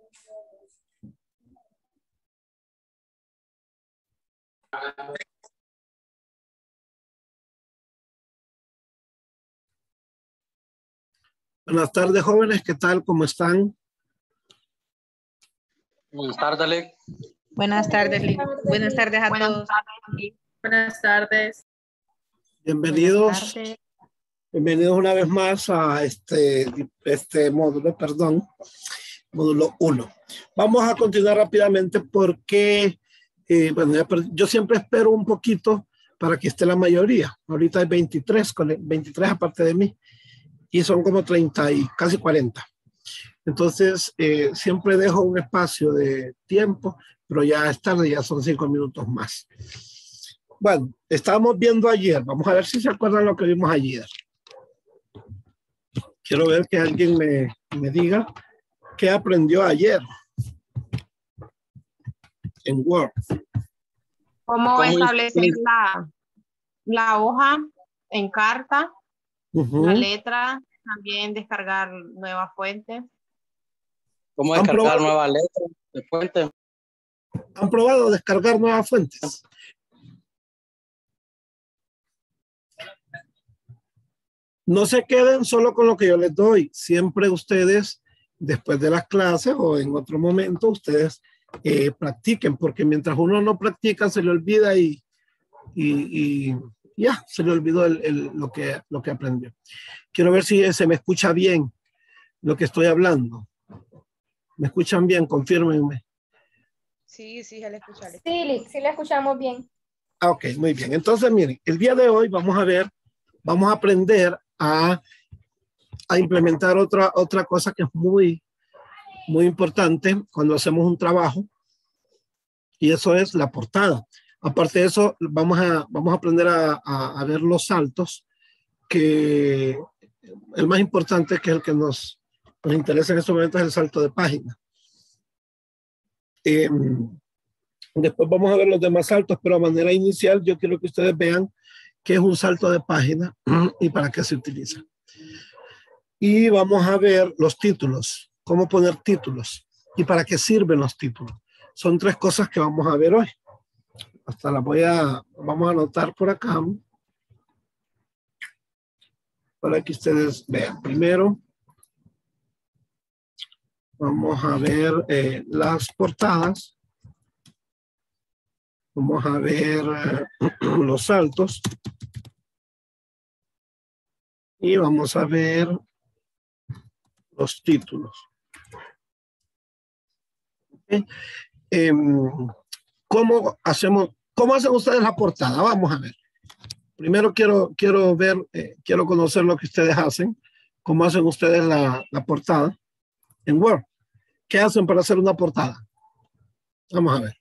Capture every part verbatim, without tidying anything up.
Buenas tardes, jóvenes. ¿Qué tal? ¿Cómo están? Buenas tardes, Lick. Buenas tardes, Lick. Buenas tardes a Buenas todos. tardes. Buenas tardes. Bienvenidos. Buenas tardes. Bienvenidos una vez más a este, este módulo, perdón, módulo uno. Vamos a continuar rápidamente porque, eh, bueno, ya, yo siempre espero un poquito para que esté la mayoría. Ahorita hay veintitrés, con veintitrés aparte de mí, y son como treinta y casi cuarenta. Entonces, eh, siempre dejo un espacio de tiempo, pero ya es tarde, ya son cinco minutos más. Bueno, estábamos viendo ayer, vamos a ver si se acuerdan lo que vimos ayer. Quiero ver que alguien me, me diga qué aprendió ayer en Word. ¿Cómo, ¿Cómo establecer es? la, la hoja en carta, Uh-huh. la letra, también descargar nuevas fuentes? ¿Cómo ¿Han descargar probado? nueva letra de fuente? ¿Han probado descargar nuevas fuentes? No se queden solo con lo que yo les doy. Siempre ustedes, después de las clases o en otro momento, ustedes eh, practiquen, porque mientras uno no practica, se le olvida y, y, y ya, se le olvidó el, el, lo, que, lo que aprendió. Quiero ver si se me escucha bien lo que estoy hablando. ¿Me escuchan bien? Confírmenme. Sí, sí, ya le escuché. Sí, Lick, sí le escuchamos bien. Ah, ok, muy bien. Entonces, miren, el día de hoy vamos a ver, vamos a aprender a, a implementar otra, otra cosa que es muy, muy importante cuando hacemos un trabajo, y eso es la portada. Aparte de eso, vamos a, vamos a aprender a, a, a ver los saltos, que el más importante, que es el que nos, nos interesa en este momento, es el salto de página. Eh, después vamos a ver los demás saltos, pero a manera inicial yo quiero que ustedes vean qué es un salto de página y para qué se utiliza. Y vamos a ver los títulos, cómo poner títulos y para qué sirven los títulos. Son tres cosas que vamos a ver hoy. Hasta las voy a, vamos a anotar por acá para que ustedes vean. Primero, vamos a ver eh, las portadas. Vamos a ver eh, los saltos. Y vamos a ver los títulos. ¿Okay? Eh, ¿Cómo hacemos, cómo hacen ustedes la portada? Vamos a ver. Primero quiero, quiero ver, eh, quiero conocer lo que ustedes hacen. ¿Cómo hacen ustedes la, la portada en Word? ¿Qué hacen para hacer una portada? Vamos a ver.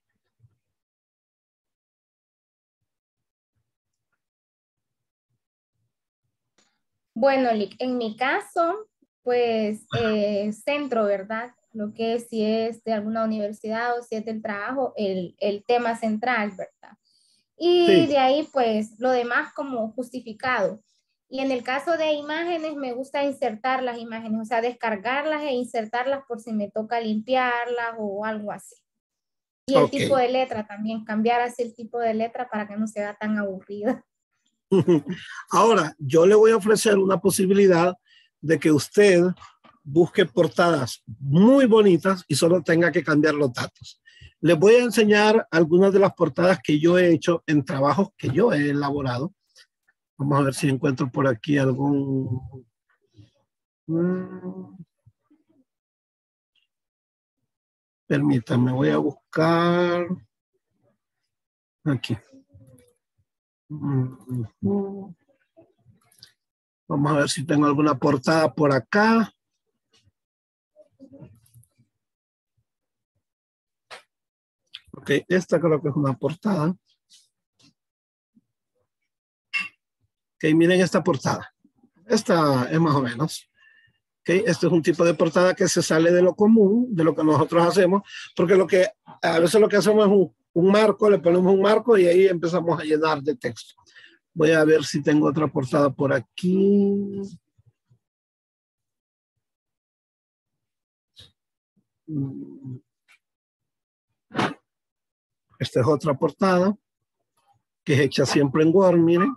Bueno, Lick, en mi caso, pues eh, centro, ¿verdad? Lo que es, si es de alguna universidad o si es del trabajo, el, el tema central, ¿verdad? Y Sí. de ahí, pues, lo demás como justificado. Y en el caso de imágenes, me gusta insertar las imágenes, o sea, descargarlas e insertarlas por si me toca limpiarlas o algo así. Y el Ok. tipo de letra también, cambiar así el tipo de letra para que no sea tan aburrida. Ahora, yo le voy a ofrecer una posibilidad de que usted busque portadas muy bonitas y solo tenga que cambiar los datos. Les voy a enseñar algunas de las portadas que yo he hecho en trabajos que yo he elaborado. Vamos a ver si encuentro por aquí algún... Permítanme, voy a buscar aquí. Vamos a ver si tengo alguna portada por acá. Ok, esta creo que es una portada. Ok, miren esta portada. Esta es más o menos. Ok, este es un tipo de portada que se sale de lo común, de lo que nosotros hacemos, porque lo que a veces lo que hacemos es un, un marco, le ponemos un marco y ahí empezamos a llenar de texto. Voy a ver si tengo otra portada por aquí. Esta es otra portada que es hecha siempre en Word, miren.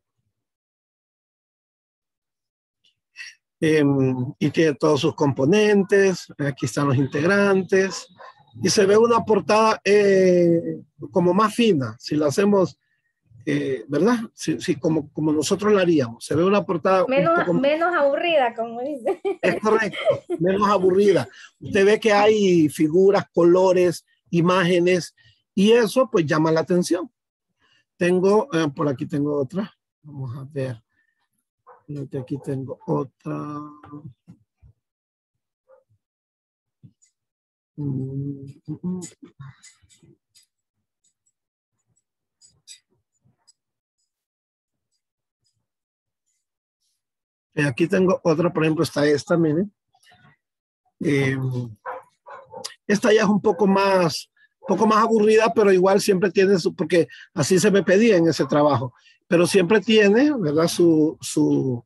Eh, y tiene todos sus componentes. Aquí están los integrantes. Y se ve una portada eh, como más fina, si la hacemos, eh, ¿verdad? Sí, sí, como, como nosotros la haríamos. Se ve una portada menos, un poco menos aburrida, como dice. Es correcto, menos aburrida. Usted ve que hay figuras, colores, imágenes, y eso pues llama la atención. Tengo, eh, por aquí tengo otra. Vamos a ver. Aquí tengo otra. Mm, mm, mm. Eh, aquí tengo otra, por ejemplo, está esta, miren. Eh, esta ya es un poco más, poco más aburrida, pero igual siempre tiene su, porque así se me pedía en ese trabajo, pero siempre tiene, ¿verdad? Su, su,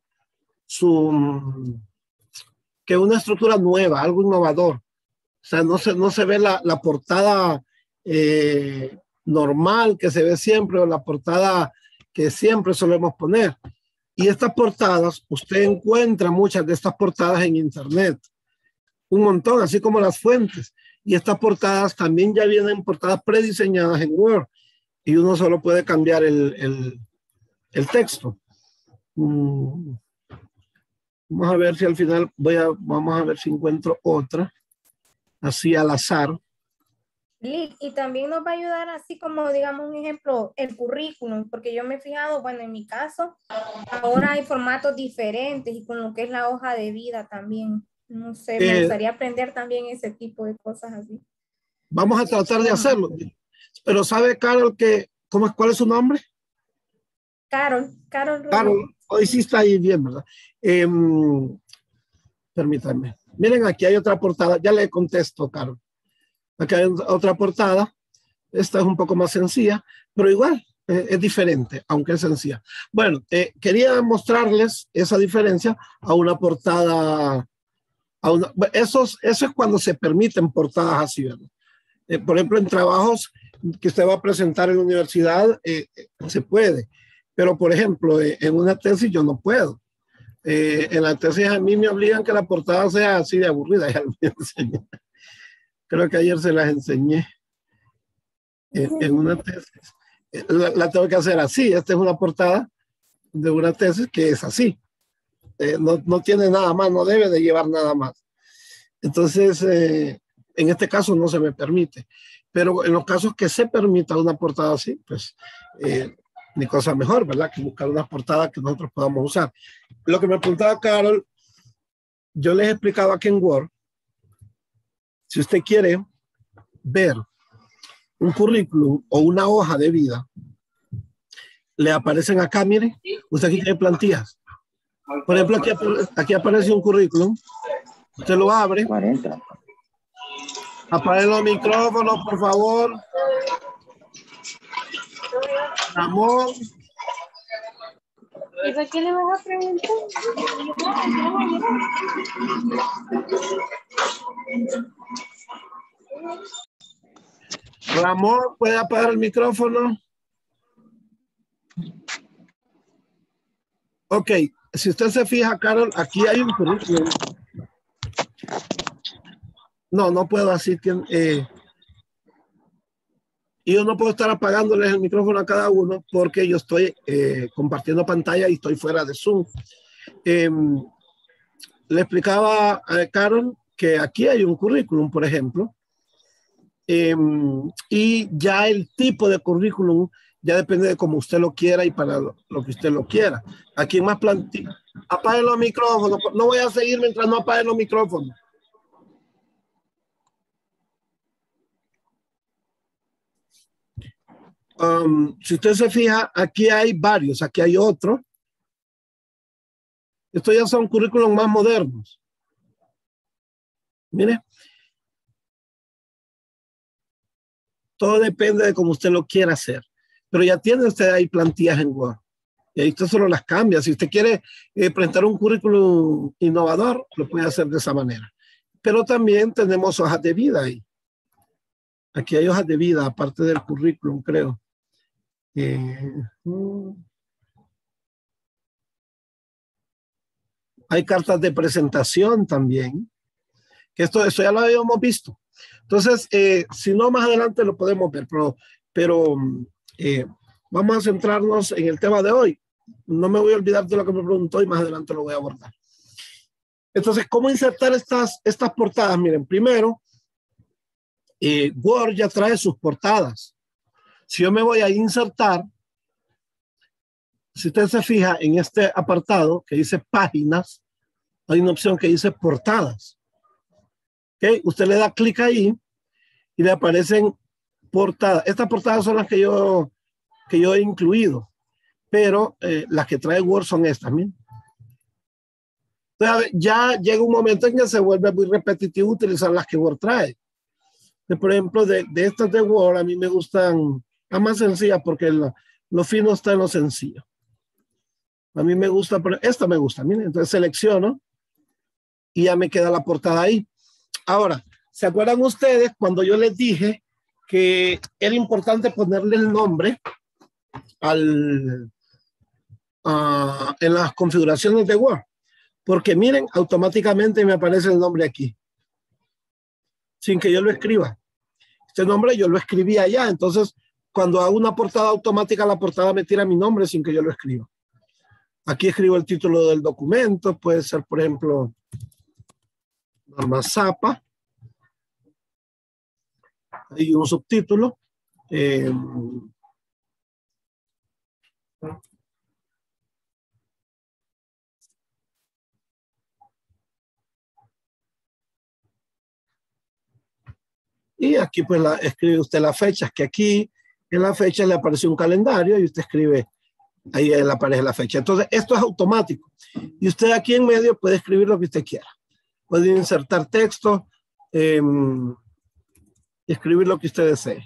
su, que una estructura nueva, algo innovador. O sea, no se, no se ve la, la portada eh, normal que se ve siempre o la portada que siempre solemos poner. Y estas portadas, usted encuentra muchas de estas portadas en internet, un montón, así como las fuentes. Y estas portadas también ya vienen portadas prediseñadas en Word y uno solo puede cambiar el, el, el texto. Mm. Vamos a ver si al final voy a, vamos a ver si encuentro otra, así al azar. Y también nos va a ayudar así como, digamos, un ejemplo, el currículum, porque yo me he fijado, bueno, en mi caso, ahora hay formatos diferentes y con lo que es la hoja de vida también. No sé, me Eh, gustaría aprender también ese tipo de cosas así. Vamos a tratar de hacerlo. Pero ¿sabe, Carol, que, cómo es, cuál es su nombre? Carol, Carol. Carol, hoy sí está ahí bien, ¿verdad? Eh, permítanme. Miren, aquí hay otra portada. Ya le contesto, Carol. Aquí hay otra portada. Esta es un poco más sencilla, pero igual eh, es diferente, aunque es sencilla. Bueno, eh, quería mostrarles esa diferencia a una portada. A una, eso, eso es cuando se permiten portadas así, ¿verdad? Eh, por ejemplo, en trabajos que usted va a presentar en la universidad, eh, se puede. Pero, por ejemplo, eh, en una tesis yo no puedo. Eh, en la tesis a mí me obligan que la portada sea así de aburrida. Ya lo enseñé. Creo que ayer se las enseñé. Eh, en una tesis. Eh, la, la tengo que hacer así. Esta es una portada de una tesis que es así. Eh, no, no tiene nada más, no debe de llevar nada más. Entonces, eh, en este caso no se me permite. Pero en los casos que se permita una portada así, pues eh, ni cosa mejor, ¿verdad? Que buscar una portada que nosotros podamos usar. Lo que me preguntaba Carol, yo les explicaba que en Word, si usted quiere ver un currículum o una hoja de vida, le aparecen acá, mire, usted aquí tiene plantillas. Por ejemplo, aquí, aquí aparece un currículum, usted lo abre. cuarenta. Apague los micrófonos, por favor. Ramón. ¿Y por qué le vas a preguntar? Ramón, ¿puede apagar el micrófono? Ok, si usted se fija, Carol, aquí hay un currículum. No, no puedo así que... Eh, y yo no puedo estar apagándoles el micrófono a cada uno porque yo estoy eh, compartiendo pantalla y estoy fuera de Zoom. Eh, le explicaba a Carol que aquí hay un currículum, por ejemplo, eh, y ya el tipo de currículum ya depende de cómo usted lo quiera y para lo, lo que usted lo quiera. Aquí más plantilla. Apaguen los micrófonos. No voy a seguir mientras no apaguen los micrófonos. Um, si usted se fija, aquí hay varios, aquí hay otro. Estos ya son currículos más modernos. Mire. Todo depende de cómo usted lo quiera hacer. Pero ya tiene usted ahí plantillas en Word. Y ahí usted solo las cambia. Si usted quiere eh, presentar un currículum innovador, lo puede hacer de esa manera. pero también tenemos hojas de vida ahí. Aquí hay hojas de vida, aparte del currículum, creo. Eh, hay cartas de presentación también. Que esto, esto ya lo habíamos visto. Entonces, eh, si no, más adelante lo podemos ver, pero, pero eh, vamos a centrarnos en el tema de hoy. No me voy a olvidar de lo que me preguntó y más adelante lo voy a abordar. Entonces, ¿cómo insertar estas, estas portadas? Miren, primero, eh, Word ya trae sus portadas. Si yo me voy a insertar, si usted se fija en este apartado que dice páginas, hay una opción que dice portadas. ¿Okay? Usted le da clic ahí y le aparecen portadas. Estas portadas son las que yo, que yo he incluido, pero eh, las que trae Word son estas. ¿Miren? Entonces, ya llega un momento en que se vuelve muy repetitivo utilizar las que Word trae. Por ejemplo, de, de estas de Word, a mí me gustan las más sencillas porque la, lo fino está en lo sencillo. A mí me gusta, pero esta me gusta. Miren, entonces selecciono y ya me queda la portada ahí. Ahora, ¿se acuerdan ustedes cuando yo les dije que era importante ponerle el nombre al, uh, en las configuraciones de Word? Porque miren, automáticamente me aparece el nombre aquí, sin que yo lo escriba. Este nombre yo lo escribí allá, entonces cuando hago una portada automática, la portada me tira mi nombre sin que yo lo escriba. Aquí escribo el título del documento, puede ser, por ejemplo, Norma Zapa. Hay un subtítulo. Eh, y aquí pues la, escribe usted las fechas, que aquí en la fecha le aparece un calendario y usted escribe, ahí le aparece la fecha. Entonces esto es automático. Y usted aquí en medio puede escribir lo que usted quiera. Puede insertar texto, eh, escribir lo que usted desee.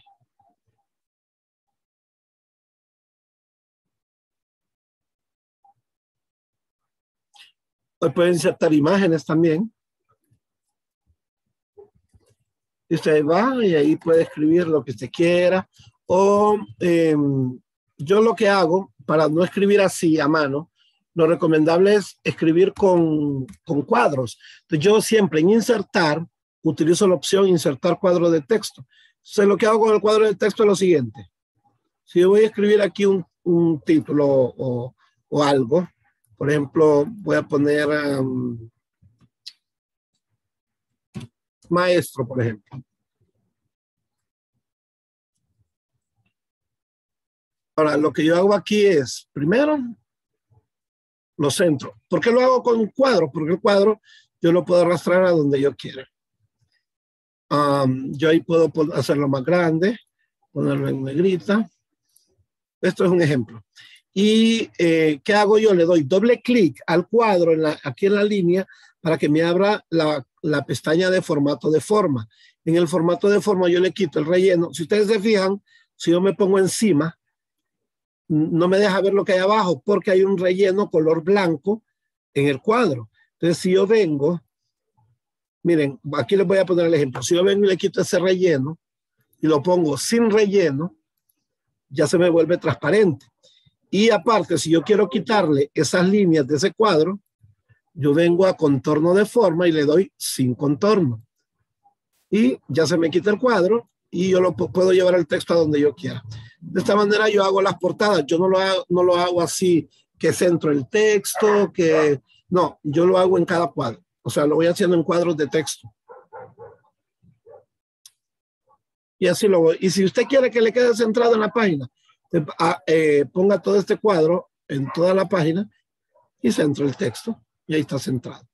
Puede insertar imágenes también. Y usted va y ahí puede escribir lo que usted quiera. O eh, yo lo que hago, para no escribir así a mano, lo recomendable es escribir con, con cuadros. Entonces yo siempre en insertar, utilizo la opción insertar cuadro de texto. Entonces lo que hago con el cuadro de texto es lo siguiente. Si yo voy a escribir aquí un, un título o, o algo, por ejemplo, voy a poner um, maestro, por ejemplo. Ahora, lo que yo hago aquí es, primero, lo centro. ¿Por qué lo hago con un cuadro? Porque el cuadro yo lo puedo arrastrar a donde yo quiera. Um, yo ahí puedo hacerlo más grande, ponerlo en negrita. Esto es un ejemplo. ¿Y eh, qué hago yo? Le doy doble clic al cuadro en la, aquí en la línea para que me abra la, la pestaña de formato de forma. En el formato de forma yo le quito el relleno. Si ustedes se fijan, si yo me pongo encima, no me deja ver lo que hay abajo porque hay un relleno color blanco en el cuadro. Entonces, si yo vengo, miren, aquí les voy a poner el ejemplo. Si yo vengo y le quito ese relleno y lo pongo sin relleno, ya se me vuelve transparente. Y aparte, si yo quiero quitarle esas líneas de ese cuadro, yo vengo a contorno de forma y le doy sin contorno. Y ya se me quita el cuadro y yo lo puedo llevar el texto a donde yo quiera. De esta manera yo hago las portadas. Yo no lo hago, no lo hago así, que centro el texto, que no, yo lo hago en cada cuadro. O sea, lo voy haciendo en cuadros de texto. Y así lo voy. Y si usted quiere que le quede centrado en la página, eh, ponga todo este cuadro en toda la página y centro el texto. Y ahí está centrado.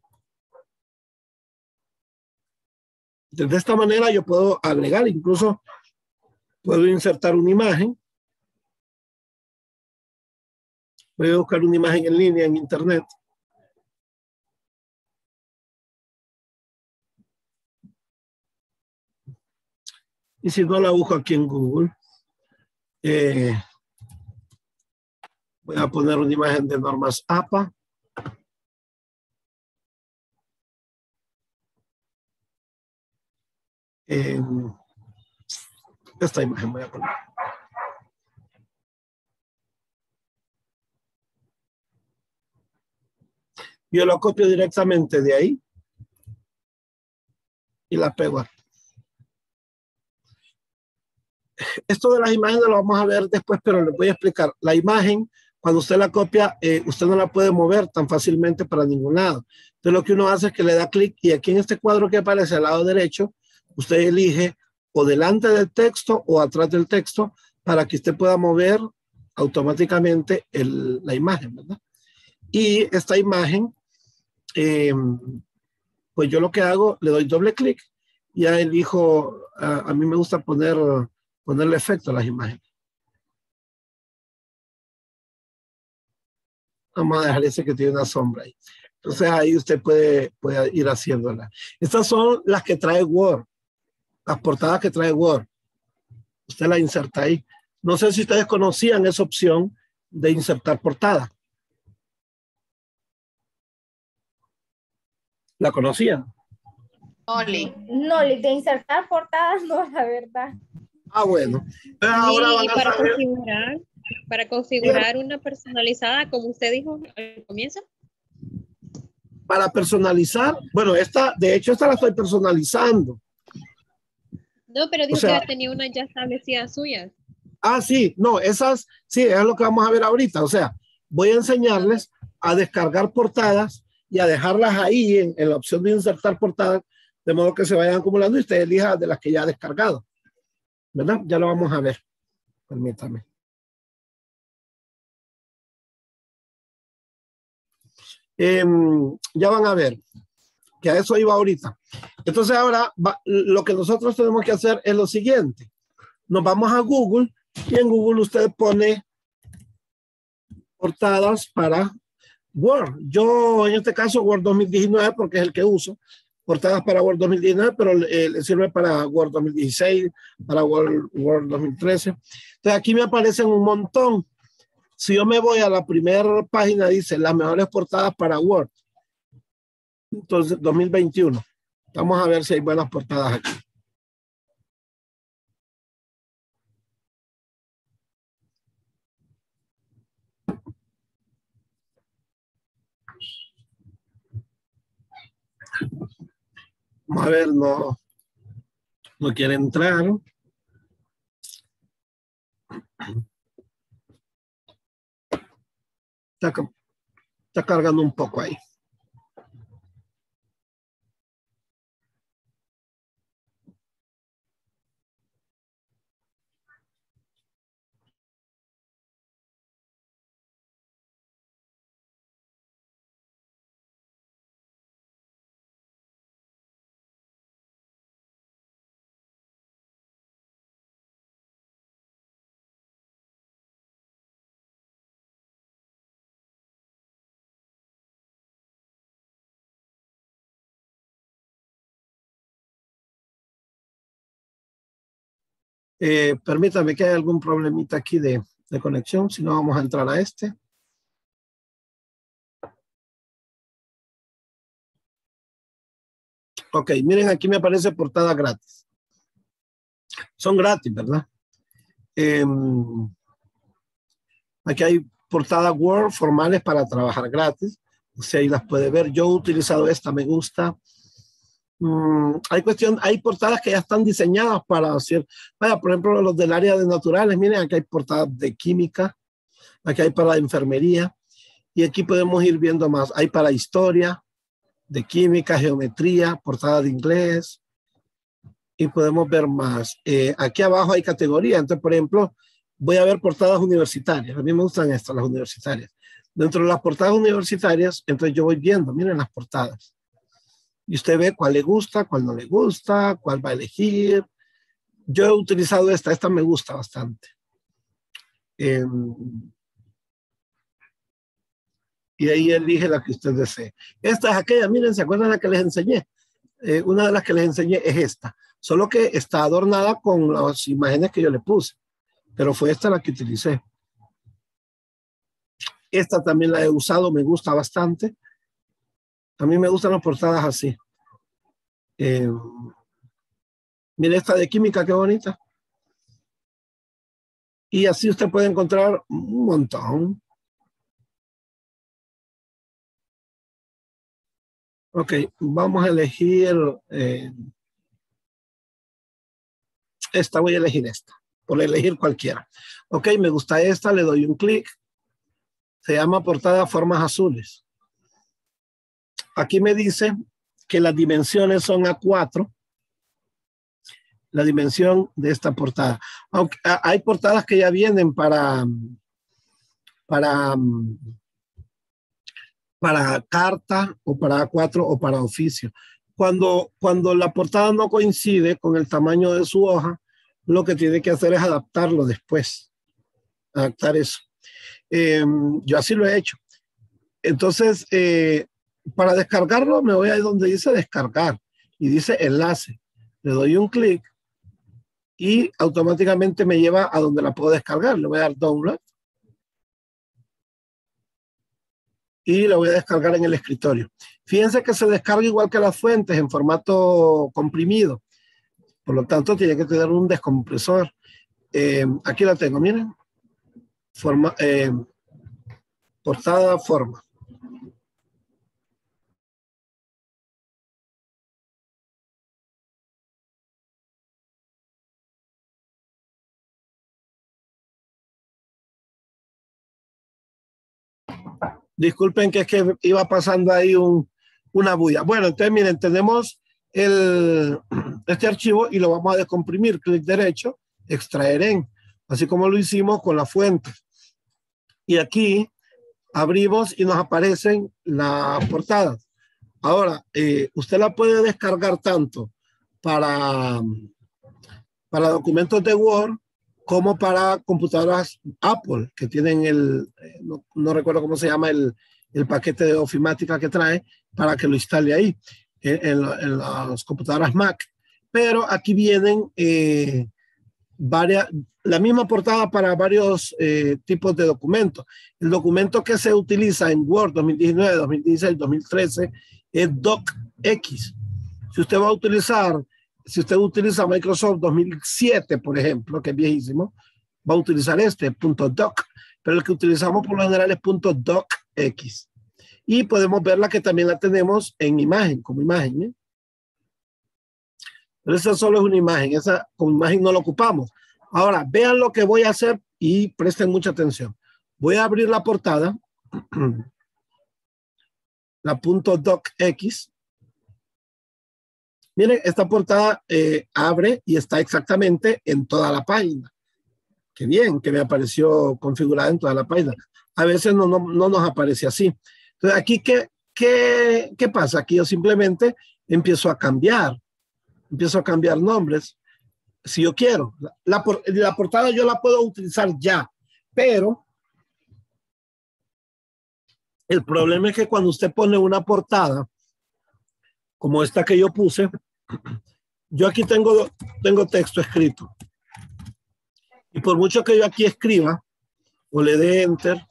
De esta manera yo puedo agregar, incluso puedo insertar una imagen. Voy a buscar una imagen en línea en internet. Y si no la busco aquí en Google, eh, voy a poner una imagen de Norma Zapa. Eh, esta imagen voy a poner. Yo lo copio directamente de ahí y la pego aquí. Esto de las imágenes lo vamos a ver después, pero les voy a explicar. La imagen, cuando usted la copia, eh, usted no la puede mover tan fácilmente para ningún lado. Entonces lo que uno hace es que le da clic y aquí en este cuadro que aparece al lado derecho, usted elige o delante del texto o atrás del texto para que usted pueda mover automáticamente el, la imagen, ¿verdad? Y esta imagen, eh, pues yo lo que hago, le doy doble clic y ya elijo, a, a mí me gusta poner, ponerle efecto a las imágenes. Vamos a dejar ese que tiene una sombra ahí. Entonces ahí usted puede, puede ir haciéndola. Estas son las que trae Word, las portadas que trae Word. Usted la inserta ahí. No sé si ustedes conocían esa opción de insertar portada. ¿La conocían? No, Lick. No, Lick, de insertar portadas, no, la verdad. Ah, bueno. Pero ahora Sí, van y a para saber. configurar, para configurar una personalizada, como usted dijo al comienzo. Para personalizar, bueno, esta, de hecho, esta la estoy personalizando. No, pero dijo O sea, que tenía una ya establecida suya. Ah, sí, no, esas, sí, es lo que vamos a ver ahorita. O sea, voy a enseñarles a descargar portadas y a dejarlas ahí en, en la opción de insertar portadas, de modo que se vayan acumulando y usted elija de las que ya ha descargado. ¿Verdad? Ya lo vamos a ver. Permítame. Eh, ya van a ver que a eso iba ahorita. Entonces ahora va, lo que nosotros tenemos que hacer es lo siguiente. Nos vamos a Google y en Google usted pone portadas para Word. Yo en este caso Word dos mil diecinueve porque es el que uso. Portadas para Word dos mil diecinueve, pero eh, le sirve para Word dos mil dieciséis, para Word, Word dos mil trece. Entonces aquí me aparecen un montón. Si yo me voy a la primera página, dice las mejores portadas para Word. Entonces, dos mil veintiuno. Vamos a ver si hay buenas portadas aquí. Vamos a ver, no, no quiere entrar. Está, está cargando un poco ahí. Eh, permítame que hay algún problemita aquí de, de conexión, si no vamos a entrar a este. Ok, miren, aquí me aparece portada gratis. Son gratis, ¿verdad? Eh, aquí hay portadas Word formales para trabajar gratis. O sea, ahí las puede ver. Yo he utilizado esta, me gusta. Mm, hay cuestión, hay portadas que ya están diseñadas para hacer, vaya, por ejemplo, los del área de naturales, miren, aquí hay portadas de química, aquí hay para enfermería, y aquí podemos ir viendo más. Hay para historia, de química, geometría, portada de inglés, y podemos ver más. Eh, aquí abajo hay categorías, entonces, por ejemplo, voy a ver portadas universitarias. A mí me gustan estas, las universitarias. Dentro de las portadas universitarias, entonces yo voy viendo, miren las portadas. Y usted ve cuál le gusta, cuál no le gusta, cuál va a elegir. Yo he utilizado esta, esta me gusta bastante. Eh, y ahí elige la que usted desee. Esta es aquella, miren, ¿se acuerdan la que les enseñé? Eh, una de las que les enseñé es esta, solo que está adornada con las imágenes que yo le puse, pero fue esta la que utilicé. Esta también la he usado, me gusta bastante. A mí me gustan las portadas así. Eh, Mire esta de química, qué bonita. Y así usted puede encontrar un montón. Ok, vamos a elegir eh, esta, voy a elegir esta, por elegir cualquiera. Ok, me gusta esta, le doy un clic. Se llama portada formas azules. Aquí me dice que las dimensiones son A cuatro. La dimensión de esta portada. Aunque hay portadas que ya vienen para, para, para carta o para A cuatro o para oficio. Cuando, cuando la portada no coincide con el tamaño de su hoja, lo que tiene que hacer es adaptarlo después. Adaptar eso. Eh, yo así lo he hecho. Entonces, eh, para descargarlo, me voy a donde dice descargar y dice enlace. Le doy un clic y automáticamente me lleva a donde la puedo descargar. Le voy a dar download y la voy a descargar en el escritorio. Fíjense que se descarga igual que las fuentes en formato comprimido. Por lo tanto, tiene que tener un descompresor. Eh, aquí la tengo, miren. Forma, eh, portada forma. Disculpen que es que iba pasando ahí un, una bulla. Bueno, entonces miren, tenemos el, este archivo y lo vamos a descomprimir. Clic derecho, extraer en, así como lo hicimos con la fuente. Y aquí abrimos y nos aparecen las portadas. Ahora, eh, usted la puede descargar tanto para, para documentos de Word como para computadoras Apple, que tienen el, eh, no, no recuerdo cómo se llama el, el paquete de ofimática que trae, para que lo instale ahí, en, en, en las computadoras Mac. Pero aquí vienen eh, varias, la misma portada para varios eh, tipos de documentos. El documento que se utiliza en Word dos mil diecinueve, dos mil dieciséis, dos mil trece es docx. Si usted va a utilizar, si usted utiliza Microsoft dos mil siete, por ejemplo, que es viejísimo, va a utilizar este, .doc, pero el que utilizamos por lo general es .docx. Y podemos verla que también la tenemos en imagen, como imagen, ¿eh? Pero esa solo es una imagen, esa como imagen no la ocupamos. Ahora, vean lo que voy a hacer y presten mucha atención. Voy a abrir la portada, la .docx. Miren, esta portada eh, abre y está exactamente en toda la página. Qué bien, que me apareció configurada en toda la página. A veces no, no, no nos aparece así. Entonces, aquí, ¿qué, qué, ¿qué pasa? Aquí yo simplemente empiezo a cambiar. Empiezo a cambiar nombres. Si yo quiero. La, la, la portada yo la puedo utilizar ya, pero el problema es que cuando usted pone una portada, como esta que yo puse, yo aquí tengo, tengo texto escrito. Y por mucho que yo aquí escriba, o le dé enter,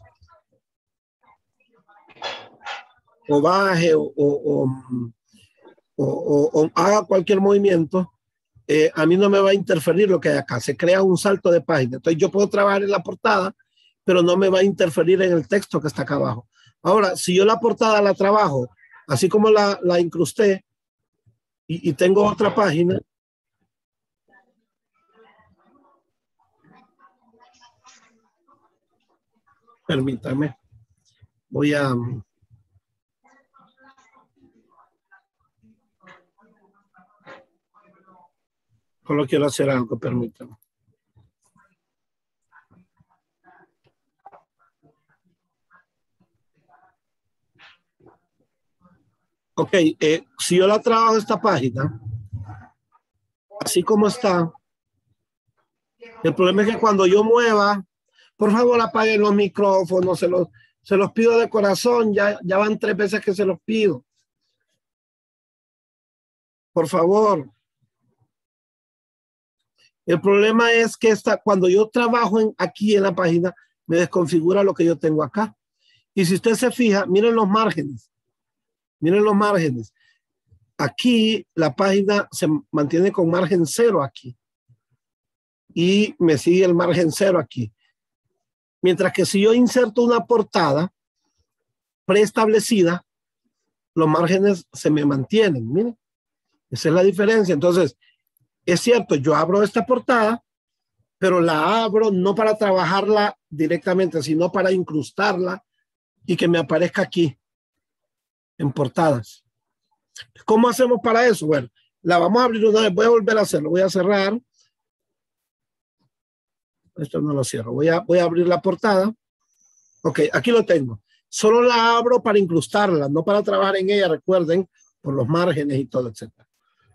o baje, o, o, o, o, o haga cualquier movimiento, eh, a mí no me va a interferir lo que hay acá. Se crea un salto de página. Entonces yo puedo trabajar en la portada, pero no me va a interferir en el texto que está acá abajo. Ahora, si yo la portada la trabajo, así como la, la incrusté, y, y tengo otra página, permítame, voy a... Solo quiero hacer algo, permítame. Ok, eh, si yo la trabajo esta página, así como está, el problema es que cuando yo mueva, por favor apaguen los micrófonos, se los, se los pido de corazón, ya, ya van tres veces que se los pido. Por favor. El problema es que esta, cuando yo trabajo en, aquí en la página, me desconfigura lo que yo tengo acá. Y si usted se fija, miren los márgenes. Miren los márgenes. aquí la página se mantiene con margen cero aquí. Y me sigue el margen cero aquí. Mientras que si yo inserto una portada preestablecida, los márgenes se me mantienen. Miren, esa es la diferencia. Entonces, es cierto, yo abro esta portada, pero la abro no para trabajarla directamente, sino para incrustarla y que me aparezca aquí en portadas. ¿Cómo hacemos para eso? Bueno, la vamos a abrir una vez. Voy a volver a hacerlo. Voy a cerrar. Esto no lo cierro. Voy a, voy a abrir la portada. Ok, aquí lo tengo. Solo la abro para incrustarla, no para trabajar en ella, recuerden, por los márgenes y todo, etcétera.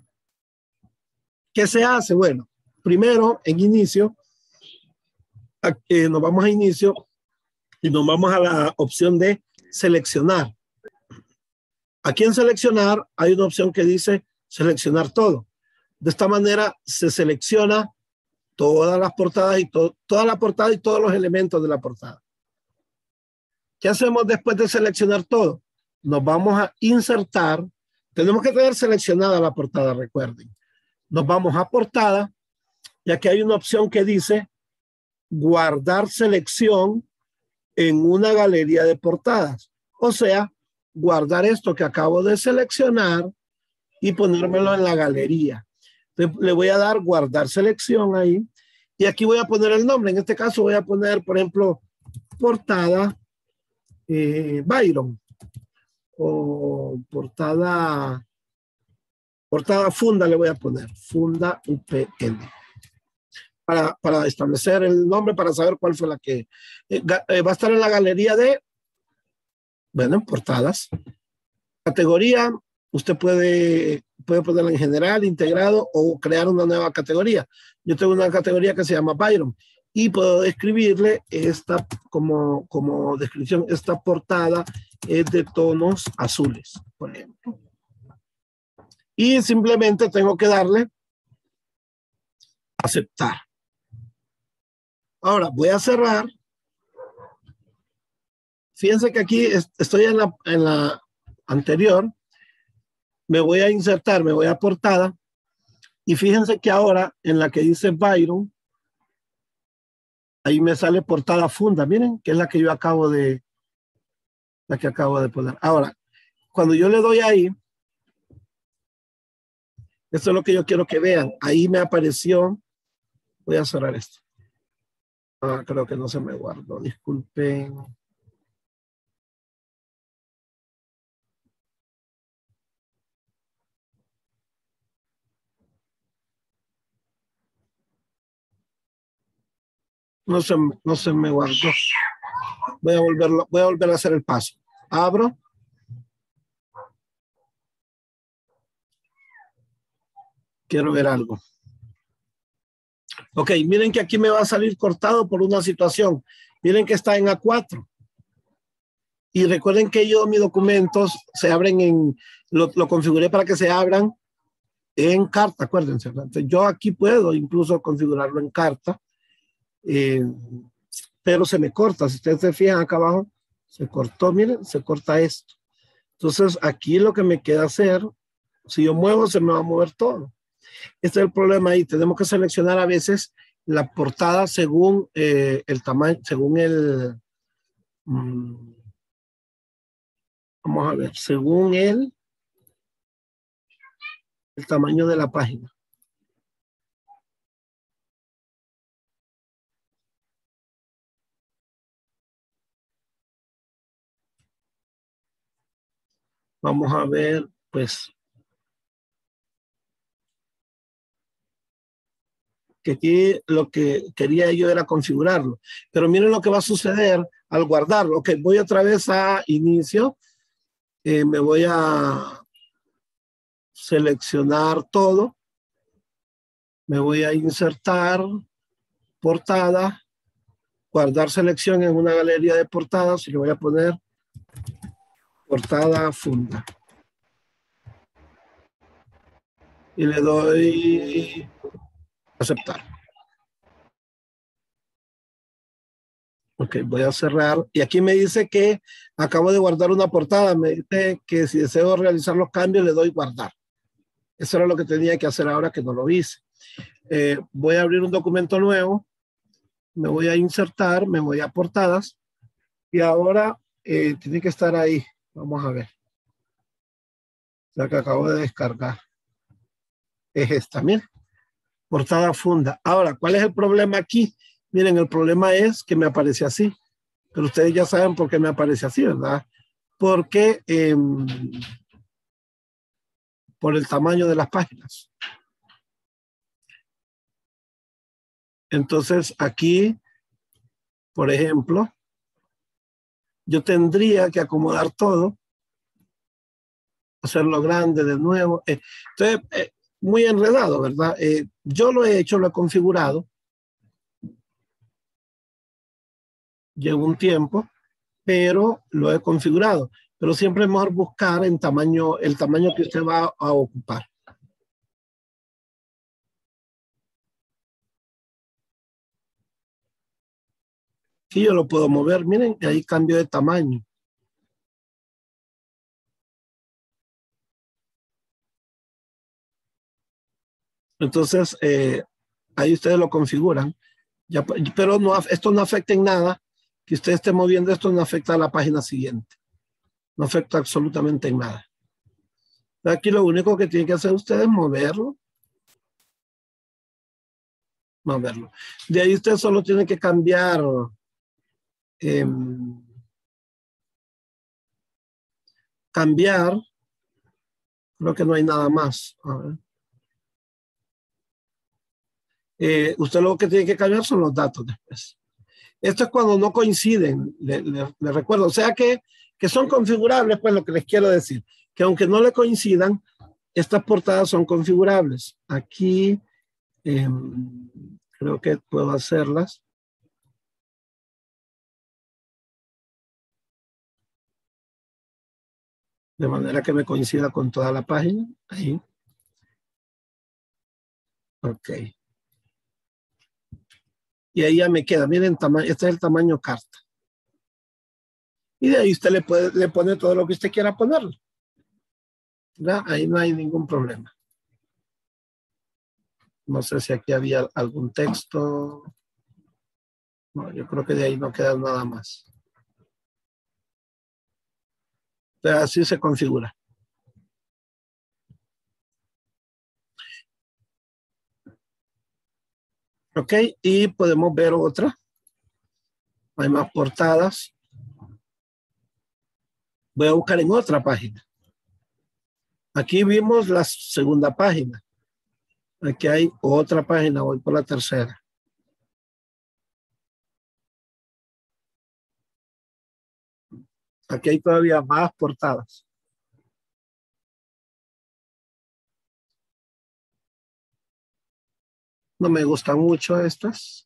¿Qué se hace? Bueno, primero, en inicio, eh, nos vamos a inicio y nos vamos a la opción de seleccionar. Aquí en seleccionar hay una opción que dice seleccionar todo. De esta manera se selecciona todas las portadas y to toda la portada y todos los elementos de la portada. ¿Qué hacemos después de seleccionar todo? Nos vamos a insertar. Tenemos que tener seleccionada la portada, recuerden. Nos vamos a portada y aquí hay una opción que dice guardar selección en una galería de portadas. O sea, guardar esto que acabo de seleccionar y ponérmelo en la galería. Entonces, le voy a dar guardar selección ahí y aquí voy a poner el nombre. En este caso voy a poner, por ejemplo, portada eh, Byron o portada portada funda le voy a poner funda U P N para, para establecer el nombre, para saber cuál fue la que eh, eh, va a estar en la galería de, bueno, portadas. Categoría, usted puede, puede ponerla en general, integrado o crear una nueva categoría. Yo tengo una categoría que se llama Byron y puedo escribirle esta como, como descripción. Esta portada es de tonos azules, por ejemplo. Y simplemente tengo que darle aceptar. Ahora voy a cerrar. Fíjense que aquí estoy en la, en la anterior. Me voy a insertar, me voy a portada. Y fíjense que ahora en la que dice Byron, ahí me sale portada funda. Miren, que es la que yo acabo de, la que acabo de poner. Ahora, cuando yo le doy ahí, esto es lo que yo quiero que vean. Ahí me apareció. Voy a cerrar esto. Ah, creo que no se me guardó. Disculpen. No se, no se me guardó. Voy a volverlo, voy a volver a hacer el paso. Abro. Quiero ver algo. Ok, miren que aquí me va a salir cortado por una situación. Miren que está en A cuatro. Y recuerden que yo mis documentos se abren en, lo, lo configuré para que se abran en carta, acuérdense. Entonces, yo aquí puedo incluso configurarlo en carta, eh, pero se me corta. Si ustedes se fijan acá abajo, se cortó, miren, se corta esto. Entonces, aquí lo que me queda hacer, si yo muevo, se me va a mover todo. Este es el problema ahí. Tenemos que seleccionar a veces la portada según eh, el tamaño, según el... Mmm, vamos a ver, según el, el tamaño de la página. Vamos a ver, pues, que aquí lo que quería yo era configurarlo. Pero miren lo que va a suceder al guardarlo. Ok, voy otra vez a inicio. Eh, me voy a seleccionar todo. Me voy a insertar portada, guardar selección en una galería de portadas y le voy a poner portada funda. Y le doy aceptar. Ok, voy a cerrar. Y aquí me dice que acabo de guardar una portada. Me dice que si deseo realizar los cambios, le doy guardar. Eso era lo que tenía que hacer ahora que no lo hice. Eh, voy a abrir un documento nuevo, me voy a insertar, me voy a portadas y ahora eh, tiene que estar ahí. Vamos a ver. La que acabo de descargar. Es esta, miren. Portada funda. Ahora, ¿cuál es el problema aquí? Miren, el problema es que me aparece así. Pero ustedes ya saben por qué me aparece así, ¿verdad? Porque eh, por el tamaño de las páginas. Entonces, aquí, por ejemplo, yo tendría que acomodar todo, hacerlo grande de nuevo. Eh, entonces, eh, muy enredado, ¿verdad? Eh, yo lo he hecho, lo he configurado. Llevo un tiempo, pero lo he configurado. Pero siempre es mejor buscar en tamaño, el tamaño que usted va a ocupar. Aquí yo lo puedo mover. Miren, ahí cambio de tamaño. Entonces, eh, ahí ustedes lo configuran. Ya, pero no, esto no afecta en nada. Que usted esté moviendo esto no afecta a la página siguiente. No afecta absolutamente en nada. Aquí lo único que tiene que hacer usted es moverlo. Moverlo. De ahí usted solo tiene que cambiar eh, cambiar. Creo que no hay nada más. A ver. Eh, usted lo que tiene que cambiar son los datos después. Esto es cuando no coinciden, le, le, le recuerdo. O sea que, que son configurables, pues lo que les quiero decir. Que aunque no le coincidan, estas portadas son configurables. Aquí eh, creo que puedo hacerlas. De manera que me coincida con toda la página. Ahí. Ok. Y ahí ya me queda. Miren, este es el tamaño carta. Y de ahí usted le, puede, le pone todo lo que usted quiera ponerle. ¿Verdad? Ahí no hay ningún problema. No sé si aquí había algún texto. No, yo creo que de ahí no queda nada más. Pero así se configura. Ok, y podemos ver otra. Hay más portadas. Voy a buscar en otra página. Aquí vimos la segunda página. Aquí hay otra página, voy por la tercera. Aquí hay todavía más portadas. No me gustan mucho estas.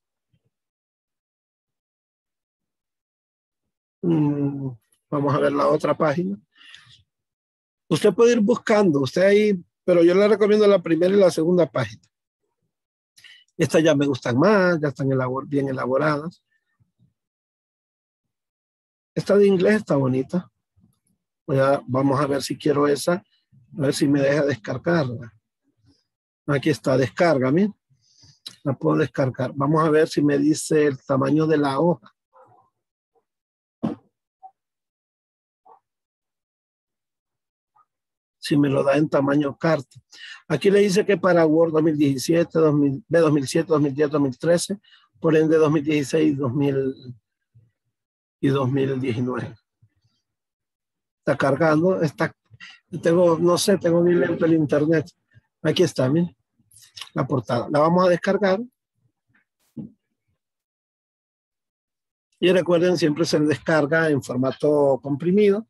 Mm, vamos a ver la otra página. Usted puede ir buscando, usted ahí, pero yo le recomiendo la primera y la segunda página. Estas ya me gustan más, ya están elabor bien elaboradas. Esta de inglés está bonita. Voy a, vamos a ver si quiero esa, a ver si me deja descargarla. Aquí está, descarga, miren. La puedo descargar. Vamos a ver si me dice el tamaño de la hoja. Si me lo da en tamaño carta. Aquí le dice que para Word dos mil diecisiete, dos mil, dos mil siete, dos mil diez, dos mil trece, por ende dos mil dieciséis, dos mil y dos mil diecinueve. Está cargando, está, tengo, no sé, tengo muy lento el internet. Aquí está, miren, la portada. La vamos a descargar. Y recuerden, siempre se descarga en formato comprimido.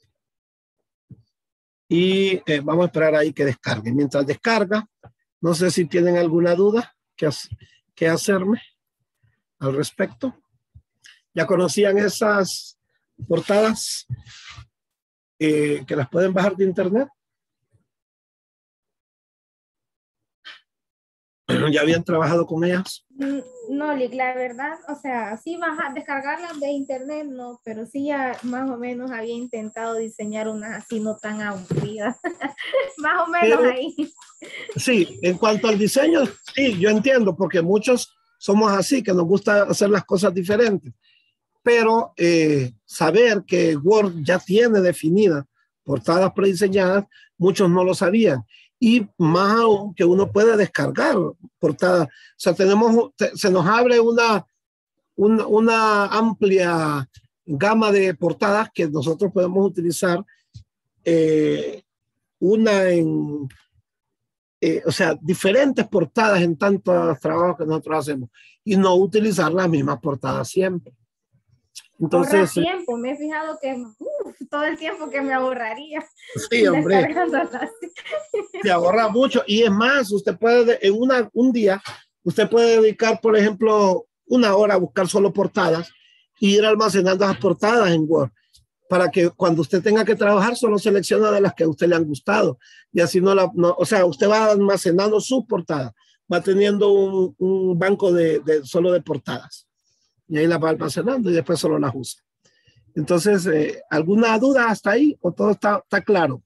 Y eh, vamos a esperar ahí que descargue. Mientras descarga, no sé si tienen alguna duda que, que hacerme al respecto. ¿Ya conocían esas portadas eh, que las pueden bajar de internet? ¿Ya habían trabajado con ellas? No, Lick, la verdad, o sea, sí bajar, descargarlas de internet, no, pero sí ya más o menos había intentado diseñar unas así no tan aburridas. Más o menos Pero, ahí. Sí, en cuanto al diseño, sí, yo entiendo, porque muchos somos así, que nos gusta hacer las cosas diferentes. Pero eh, saber que Word ya tiene definidas portadas prediseñadas, muchos no lo sabían. Y más aún que uno puede descargar portadas. O sea, tenemos, se nos abre una, una, una amplia gama de portadas que nosotros podemos utilizar. Eh, una en, eh, o sea, diferentes portadas en tantos trabajos que nosotros hacemos y no utilizar las mismas portadas siempre. Entonces, ahorra tiempo, me he fijado que uf, todo el tiempo que me ahorraría. Sí, hombre. Se ahorra mucho y es más, usted puede en una, un día, usted puede dedicar, por ejemplo, una hora a buscar solo portadas y ir almacenando las portadas en Word para que cuando usted tenga que trabajar solo selecciona de las que a usted le han gustado y así no la, no, o sea, usted va almacenando sus portadas, va teniendo un, un banco de, de solo de portadas. Y ahí las va almacenando y después solo las usa. Entonces, eh, ¿alguna duda hasta ahí o todo está, está claro?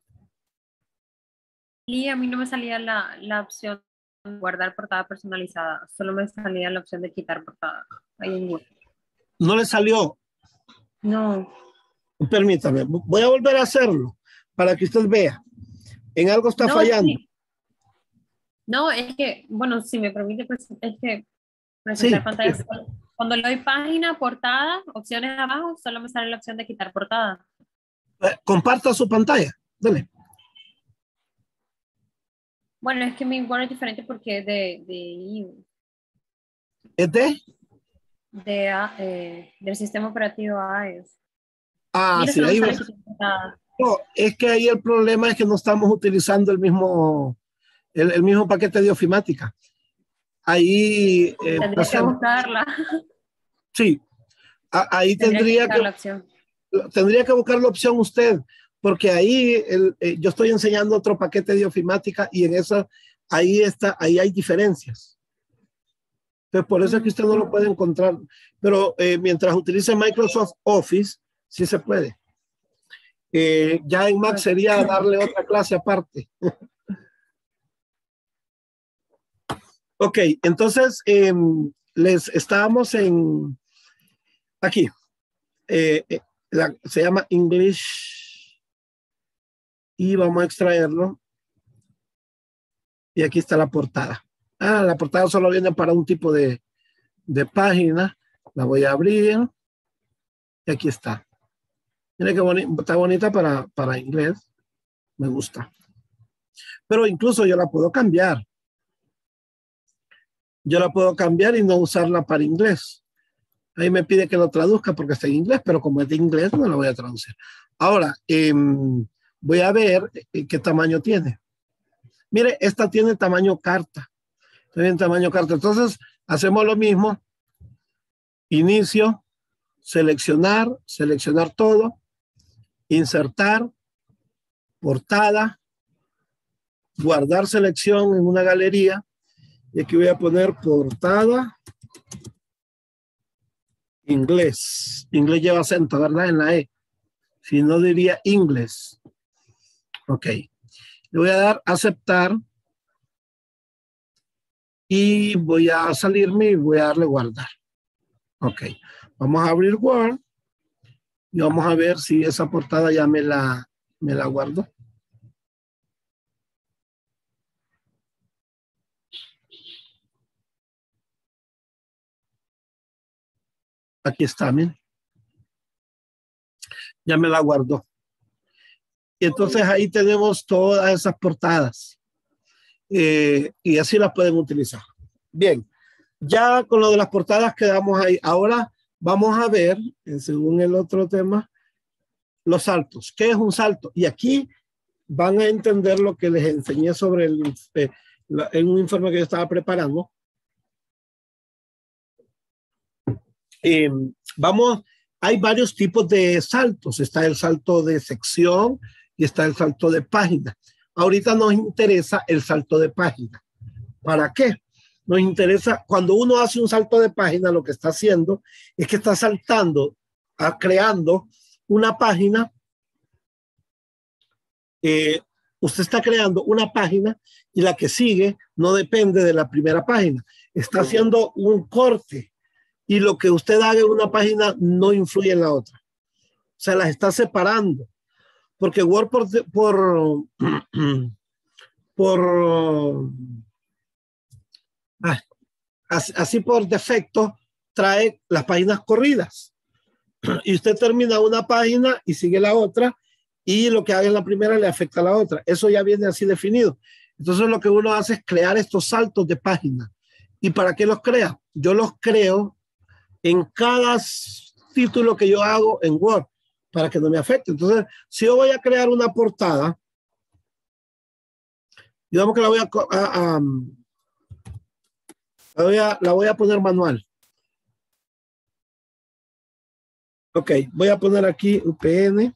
Y a mí no me salía la, la opción de guardar portada personalizada, solo me salía la opción de quitar portada. Ahí en Word. ¿No le salió? No. Permítame, voy a volver a hacerlo para que usted vea. En algo está no, fallando. Sí. No, es que, bueno, si me permite, pues es que presentar sí, pantalla. Sí. Cuando le doy página, portada, opciones abajo, solo me sale la opción de quitar portada. Eh, comparta su pantalla. Dale. Bueno, es que mi Word es diferente porque es de... de ¿Es de? de eh, del sistema operativo iOS. Ah, Mira, sí, ahí me ves. No, es que ahí el problema es que no estamos utilizando el mismo, el, el mismo paquete de ofimática. Ahí... Eh, tendría que buscarla. Sí, a, ahí tendría, tendría que, que tendría que buscar la opción usted, porque ahí el, eh, yo estoy enseñando otro paquete de ofimática y en eso ahí está, ahí hay diferencias. Entonces por eso mm. es que usted no lo puede encontrar, pero eh, mientras utilice Microsoft Office, sí se puede. Eh, ya en Mac sería darle otra clase aparte. Ok, entonces eh, les estábamos en aquí. Eh, eh, la, se llama English y vamos a extraerlo y aquí está la portada. Ah, la portada solo viene para un tipo de, de página. La voy a abrir y aquí está. Mira que boni está bonita para, para inglés. Me gusta. Pero incluso yo la puedo cambiar. Yo la puedo cambiar y no usarla para inglés. Ahí me pide que lo traduzca porque está en inglés, pero como es de inglés no lo voy a traducir. Ahora, eh, voy a ver qué tamaño tiene. Mire, esta tiene tamaño carta. Tiene tamaño carta. Entonces, hacemos lo mismo. Inicio, seleccionar, seleccionar todo, insertar, portada, guardar selección en una galería. Y aquí voy a poner portada. Inglés. Inglés lleva acento, ¿verdad? En la E. Si no diría inglés. Ok. Le voy a dar aceptar. Y voy a salirme y voy a darle guardar. Ok. Vamos a abrir Word. Y vamos a ver si esa portada ya me la, me la guardo. Aquí está, miren. Ya me la guardó. Y entonces ahí tenemos todas esas portadas. Eh, y así las pueden utilizar. Bien, ya con lo de las portadas quedamos ahí. Ahora vamos a ver, según el otro tema, los saltos. ¿Qué es un salto? Y aquí van a entender lo que les enseñé sobre el, eh, la, en un informe que yo estaba preparando. Eh, vamos, hay varios tipos de saltos. Está el salto de sección y está el salto de página. Ahorita nos interesa el salto de página. ¿Para qué? Nos interesa, cuando uno hace un salto de página, lo que está haciendo es que está saltando, a, creando una página. Eh, usted está creando una página y la que sigue no depende de la primera página. Está haciendo un corte y lo que usted haga en una página no influye en la otra. O sea, las está separando. Porque Word por, por, por ah, así por defecto trae las páginas corridas. Y usted termina una página y sigue la otra y lo que haga en la primera le afecta a la otra. Eso ya viene así definido. Entonces lo que uno hace es crear estos saltos de página. ¿Y para qué los crea? Yo los creo en cada título que yo hago en Word para que no me afecte. Entonces, si yo voy a crear una portada, digamos que la voy a, a, a, la, voy a la voy a poner manual. Ok, voy a poner aquí U P N.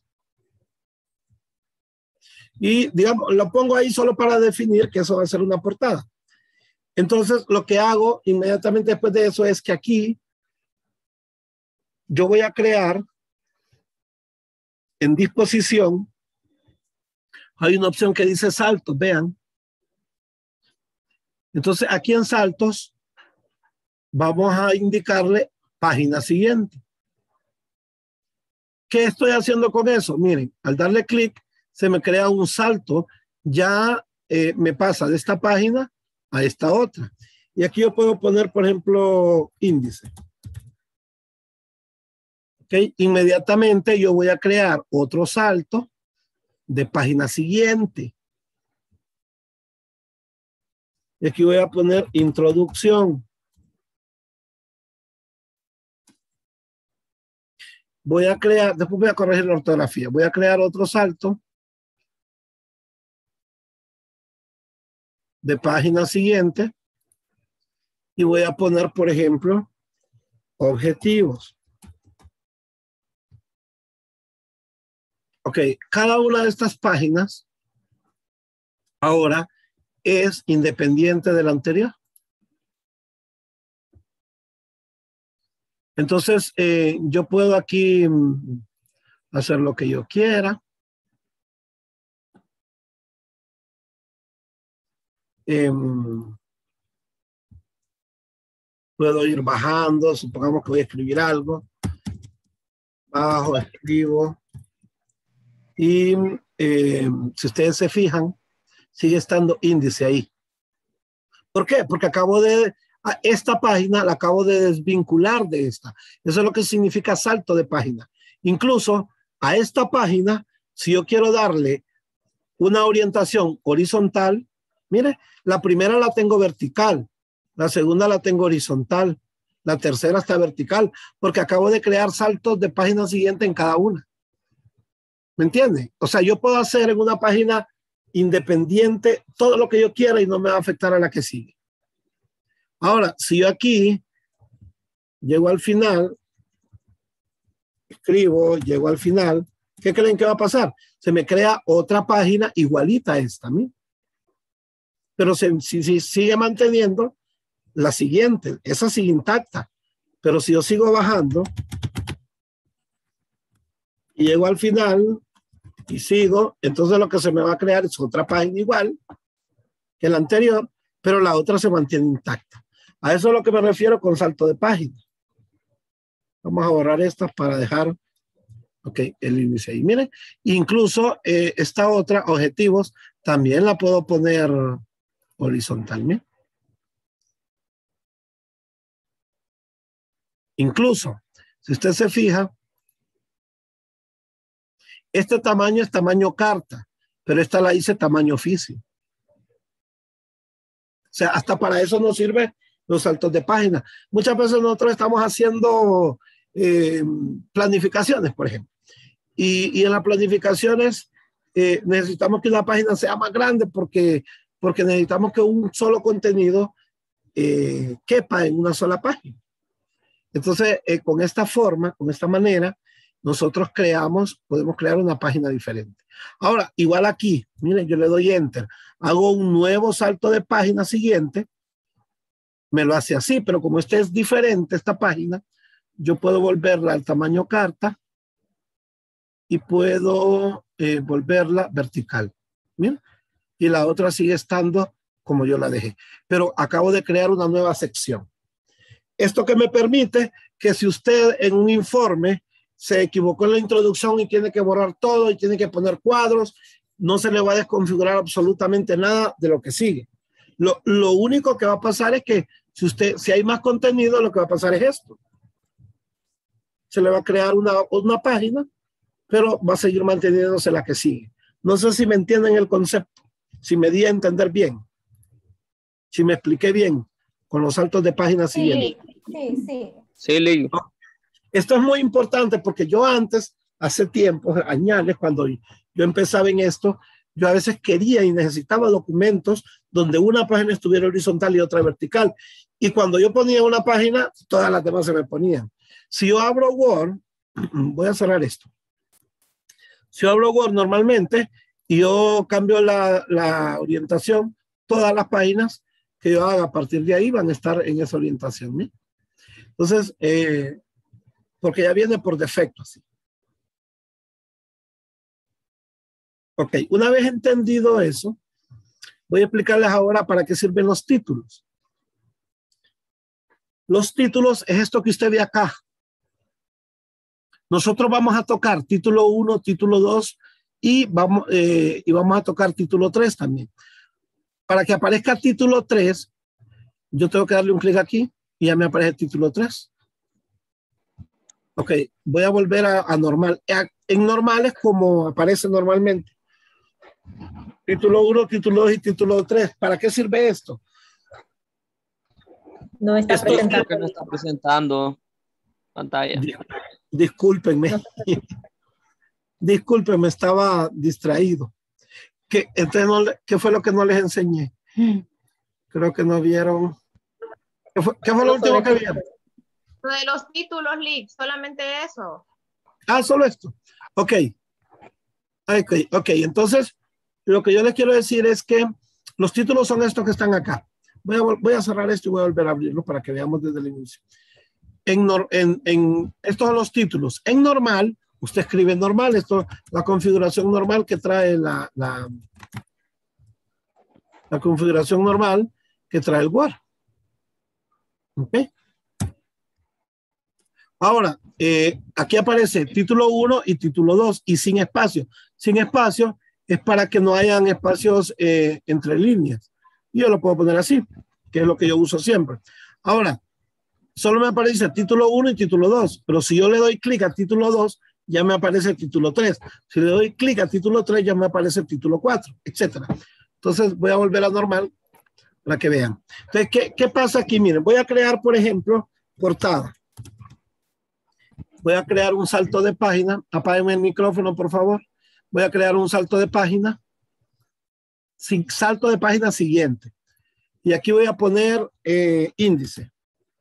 Y digamos, lo pongo ahí solo para definir que eso va a ser una portada. Entonces, lo que hago inmediatamente después de eso es que aquí yo voy a crear en disposición. Hay una opción que dice saltos, vean. Entonces, aquí en saltos vamos a indicarle página siguiente. ¿Qué estoy haciendo con eso? Miren, al darle clic, se me crea un salto, ya eh, me pasa de esta página a esta otra. Y aquí yo puedo poner, por ejemplo, índice. Ok, inmediatamente yo voy a crear otro salto de página siguiente. Y aquí voy a poner introducción. Voy a crear, después voy a corregir la ortografía. Voy a crear otro salto de página siguiente y voy a poner, por ejemplo, objetivos. Ok, cada una de estas páginas ahora es independiente de la anterior. Entonces, eh, yo puedo aquí mm, hacer lo que yo quiera. Eh, puedo ir bajando, supongamos que voy a escribir algo. Bajo, escribo. Y eh, si ustedes se fijan, sigue estando índice ahí. ¿Por qué? Porque acabo de... Esta página la acabo de desvincular de esta. Eso es lo que significa salto de página. Incluso a esta página, si yo quiero darle una orientación horizontal, mire, la primera la tengo vertical, la segunda la tengo horizontal, la tercera está vertical, porque acabo de crear saltos de página siguiente en cada una. ¿Me entiende? O sea, yo puedo hacer en una página independiente todo lo que yo quiera y no me va a afectar a la que sigue. Ahora, si yo aquí llego al final, escribo, llego al final, ¿qué creen que va a pasar? Se me crea otra página igualita a esta, ¿sí? Pero si, si, si sigue manteniendo la siguiente, esa sigue intacta. Pero si yo sigo bajando y llego al final y sigo, entonces lo que se me va a crear es otra página igual que la anterior, pero la otra se mantiene intacta. A eso es lo que me refiero con salto de página. Vamos a borrar estas para dejar ok, el índice ahí. Miren, incluso eh, esta otra, objetivos, también la puedo poner horizontalmente. Incluso, si usted se fija, este tamaño es tamaño carta, pero esta la hice tamaño oficio. O sea, hasta para eso nos sirve los saltos de página. Muchas veces nosotros estamos haciendo eh, planificaciones, por ejemplo. Y, y en las planificaciones eh, necesitamos que una página sea más grande porque, porque necesitamos que un solo contenido eh, quepa en una sola página. Entonces, eh, con esta forma, con esta manera, nosotros creamos, podemos crear una página diferente. Ahora, igual aquí, miren, yo le doy Enter, hago un nuevo salto de página siguiente me lo hace así, pero como este es diferente, esta página, yo puedo volverla al tamaño carta y puedo eh, volverla vertical. ¿Bien? Y la otra sigue estando como yo la dejé. Pero acabo de crear una nueva sección. Esto que me permite que si usted en un informe se equivocó en la introducción y tiene que borrar todo y tiene que poner cuadros, no se le va a desconfigurar absolutamente nada de lo que sigue. Lo, lo único que va a pasar es que si usted, si hay más contenido, lo que va a pasar es esto. Se le va a crear una, una página, pero va a seguir manteniéndose la que sigue. No sé si me entienden el concepto, si me di a entender bien, si me expliqué bien con los saltos de página Sí, siguiente. sí, sí. Sí, Lee. Esto es muy importante porque yo antes, hace tiempo, años, cuando yo empezaba en esto, yo a veces quería y necesitaba documentos donde una página estuviera horizontal y otra vertical. Y cuando yo ponía una página, todas las demás se me ponían. Si yo abro Word, voy a cerrar esto. Si yo abro Word normalmente y yo cambio la, la orientación, todas las páginas que yo haga a partir de ahí van a estar en esa orientación, ¿sí? Entonces, eh, porque ya viene por defecto así. Ok, una vez entendido eso, voy a explicarles ahora para qué sirven los títulos. Los títulos es esto que usted ve acá. Nosotros vamos a tocar título uno, título dos y vamos, eh, y vamos a tocar título tres también. Para que aparezca título tres, yo tengo que darle un clic aquí y ya me aparece título tres. Ok, voy a volver a, a normal. En normal es como aparece normalmente. Título uno, título dos y título tres. ¿Para qué sirve esto? No está Esto- presentando. Que no está presentando pantalla. Dis- Discúlpenme. Discúlpenme, estaba distraído. ¿Qué, entonces no le- ¿Qué fue lo que no les enseñé? Creo que no vieron. ¿Qué fue, qué fue lo último que vieron? Lo de los títulos, Lick, solamente eso. Ah, solo esto. Ok. Ok, ok. Entonces, lo que yo les quiero decir es que los títulos son estos que están acá. Voy a, vol- voy a cerrar esto y voy a volver a abrirlo para que veamos desde el inicio. En, nor- en, en estos son los títulos. En normal, usted escribe normal. Esto la configuración normal que trae la, la, la configuración normal que trae el Word. Ok. Ahora, eh, aquí aparece título uno y título dos y sin espacio. Sin espacio es para que no hayan espacios eh, entre líneas. Y yo lo puedo poner así, que es lo que yo uso siempre. Ahora, solo me aparece título uno y título dos, pero si yo le doy clic a título dos, ya me aparece el título tres. Si le doy clic a título tres, ya me aparece el título cuatro, etcétera. Entonces voy a volver a normal para que vean. Entonces, ¿qué, qué pasa aquí? Miren, voy a crear, por ejemplo, portada. Voy a crear un salto de página. Apáguenme el micrófono, por favor. Voy a crear un salto de página. Sin salto de página siguiente. Y aquí voy a poner eh, índice.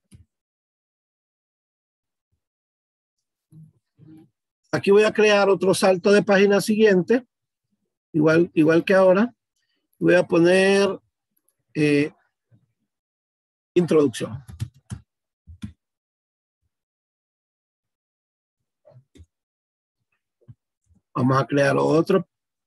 Aquí voy a crear otro salto de página siguiente. Igual, igual que ahora. Voy a poner eh, introducción. Vamos a crear otro.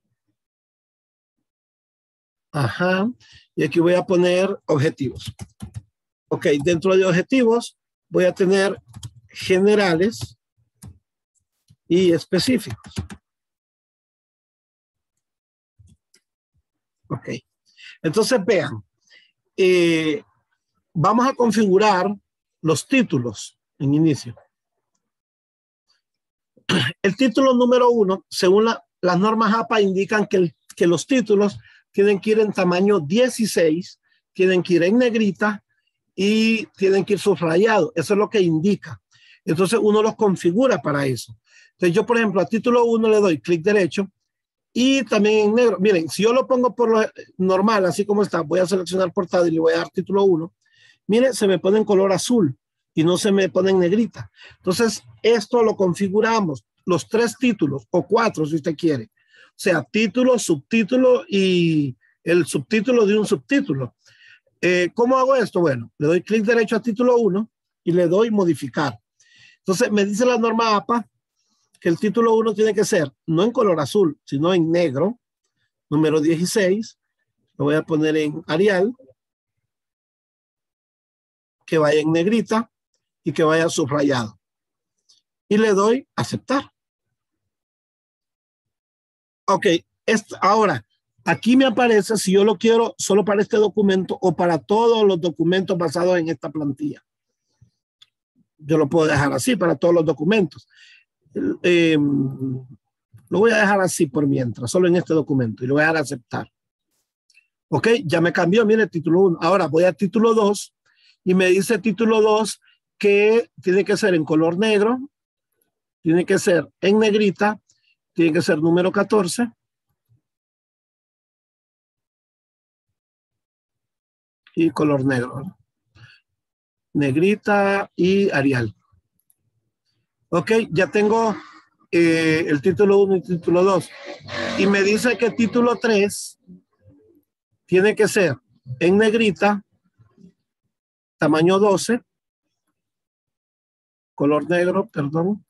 Ajá. Y aquí voy a poner objetivos. Ok, dentro de objetivos voy a tener generales y específicos. Ok. Entonces vean, eh, vamos a configurar los títulos en inicio. El título número uno, según la, las normas A P A, indican que, el, que los títulos tienen que ir en tamaño dieciséis, tienen que ir en negrita y tienen que ir subrayados. Eso es lo que indica. Entonces uno los configura para eso. Entonces yo, por ejemplo, a título uno le doy clic derecho y también en negro. Miren, si yo lo pongo por lo normal, así como está, voy a seleccionar portada y le voy a dar título uno. Miren, se me pone en color azul y no se me pone en negrita. Entonces, esto lo configuramos, los tres títulos, o cuatro si usted quiere. O sea, título, subtítulo y el subtítulo de un subtítulo. Eh, ¿Cómo hago esto? Bueno, le doy clic derecho a título uno y le doy modificar. Entonces me dice la norma A P A que el título uno tiene que ser no en color azul, sino en negro, número dieciséis. Lo voy a poner en Arial, que vaya en negrita y que vaya subrayado. Y le doy aceptar. Ok, esto, ahora, aquí me aparece si yo lo quiero solo para este documento o para todos los documentos basados en esta plantilla. Yo lo puedo dejar así para todos los documentos. Eh, lo voy a dejar así por mientras, solo en este documento, y lo voy a dar a aceptar. Ok, ya me cambió, mire, título uno. Ahora voy a título dos y me dice título dos que tiene que ser en color negro, tiene que ser en negrita, tiene que ser número catorce. Y color negro, ¿no? Negrita y Arial. Ok, ya tengo eh, el título uno y título dos. Y me dice que título tres tiene que ser en negrita, tamaño doce, color negro, perdón.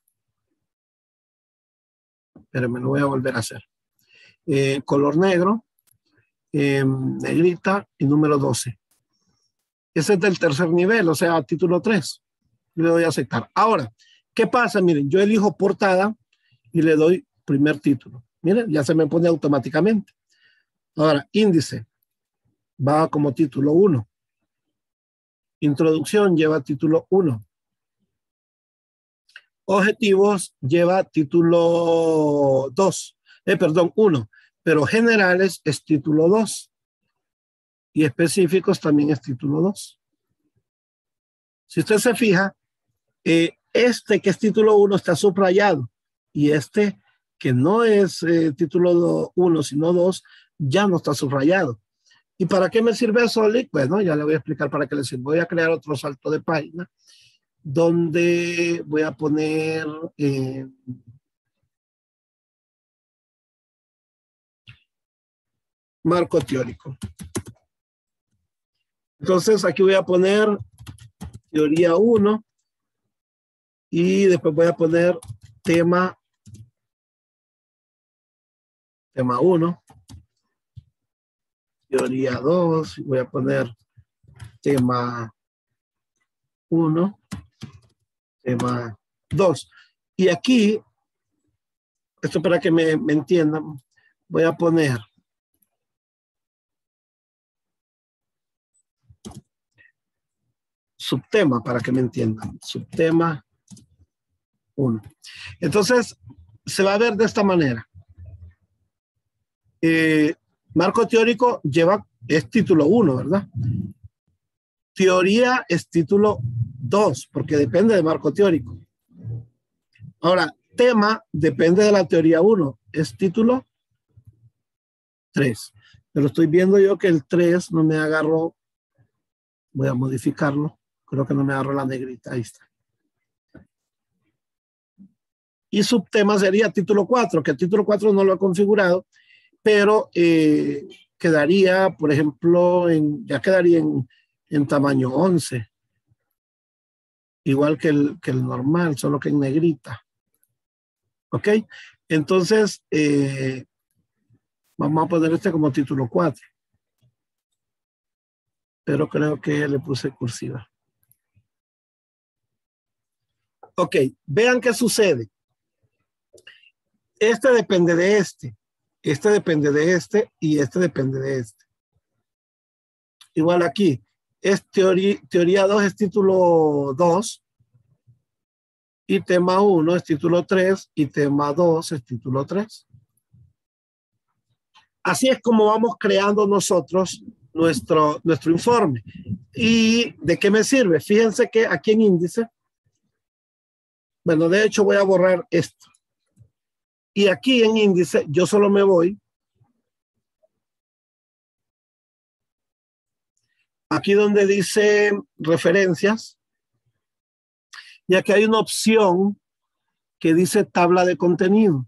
Pero me lo voy a volver a hacer. Eh, color negro, eh, negrita y número doce. Ese es del tercer nivel, o sea, título tres. Y le doy a aceptar. Ahora, ¿qué pasa? Miren, yo elijo portada y le doy primer título. Miren, ya se me pone automáticamente. Ahora, índice va como título uno. Introducción lleva título uno. Objetivos lleva título dos. Eh, perdón, uno. Pero generales es título dos. Y específicos también es título dos. Si usted se fija, eh, este que es título uno está subrayado y este que no es eh, título uno sino dos ya no está subrayado. ¿Y para qué me sirve eso, Lick? Bueno, ya le voy a explicar para qué le sirve. Voy a crear otro salto de página donde voy a poner eh, marco teórico. Entonces aquí voy a poner teoría uno y después voy a poner tema tema uno, teoría dos, voy a poner tema uno, tema dos. Y aquí, esto para que me, me entiendan, voy a poner subtema para que me entiendan. Subtema uno. Entonces, se va a ver de esta manera. Eh, marco teórico lleva, es título uno, ¿verdad? Teoría es título dos, porque depende de marco teórico. Ahora, tema depende de la teoría uno, es título tres. Pero estoy viendo yo que el tres no me agarró. Voy a modificarlo. Creo que no me agarró la negrita. Ahí está. Y subtema sería título cuatro, que el título cuatro no lo he configurado, pero eh, quedaría, por ejemplo, en, ya quedaría en, en tamaño once. Igual que el, que el normal, solo que en negrita. ¿Ok? Entonces, eh, vamos a poner este como título cuatro. Pero creo que le puse cursiva. Ok, vean qué sucede. Este depende de este. Este depende de este y este depende de este. Igual aquí. Es teoría, teoría dos es título dos. Y tema uno es título tres. Y tema dos es título tres. Así es como vamos creando nosotros nuestro, nuestro informe. ¿Y de qué me sirve? Fíjense que aquí en índice, bueno, de hecho voy a borrar esto. Y aquí en índice yo solo me voy aquí donde dice referencias. Y aquí hay una opción que dice tabla de contenidos.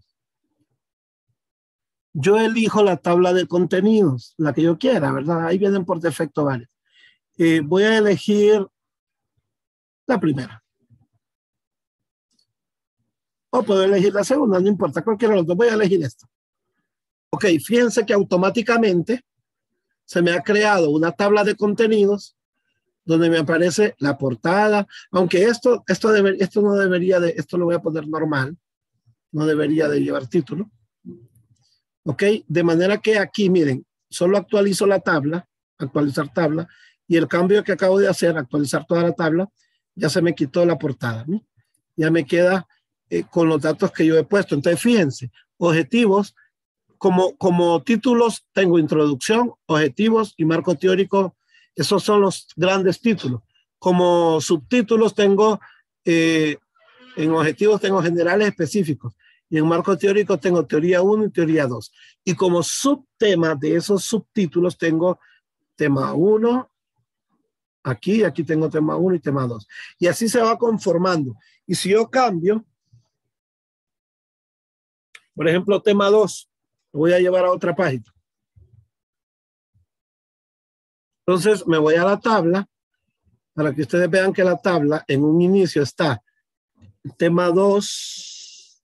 Yo elijo la tabla de contenidos, la que yo quiera, ¿verdad? Ahí vienen por defecto varios. Eh, voy a elegir la primera. O puedo elegir la segunda, no importa, cualquiera de los dos. Voy a elegir esto. Ok, fíjense que automáticamente se me ha creado una tabla de contenidos donde me aparece la portada, aunque esto, esto, debe, esto no debería de, esto lo voy a poner normal, no debería de llevar título. Ok, de manera que aquí, miren, solo actualizo la tabla, actualizar tabla, y el cambio que acabo de hacer, actualizar toda la tabla, ya se me quitó la portada, ¿no? Ya me queda eh, con los datos que yo he puesto. Entonces, fíjense, objetivos, como, como títulos tengo introducción, objetivos y marco teórico. Esos son los grandes títulos. Como subtítulos tengo, eh, en objetivos tengo generales específicos. Y en marco teórico tengo teoría uno y teoría dos. Y como subtema de esos subtítulos tengo tema uno, aquí, aquí tengo tema uno y tema dos. Y así se va conformando. Y si yo cambio, por ejemplo, tema dos, lo voy a llevar a otra página. Entonces me voy a la tabla para que ustedes vean que la tabla en un inicio está tema dos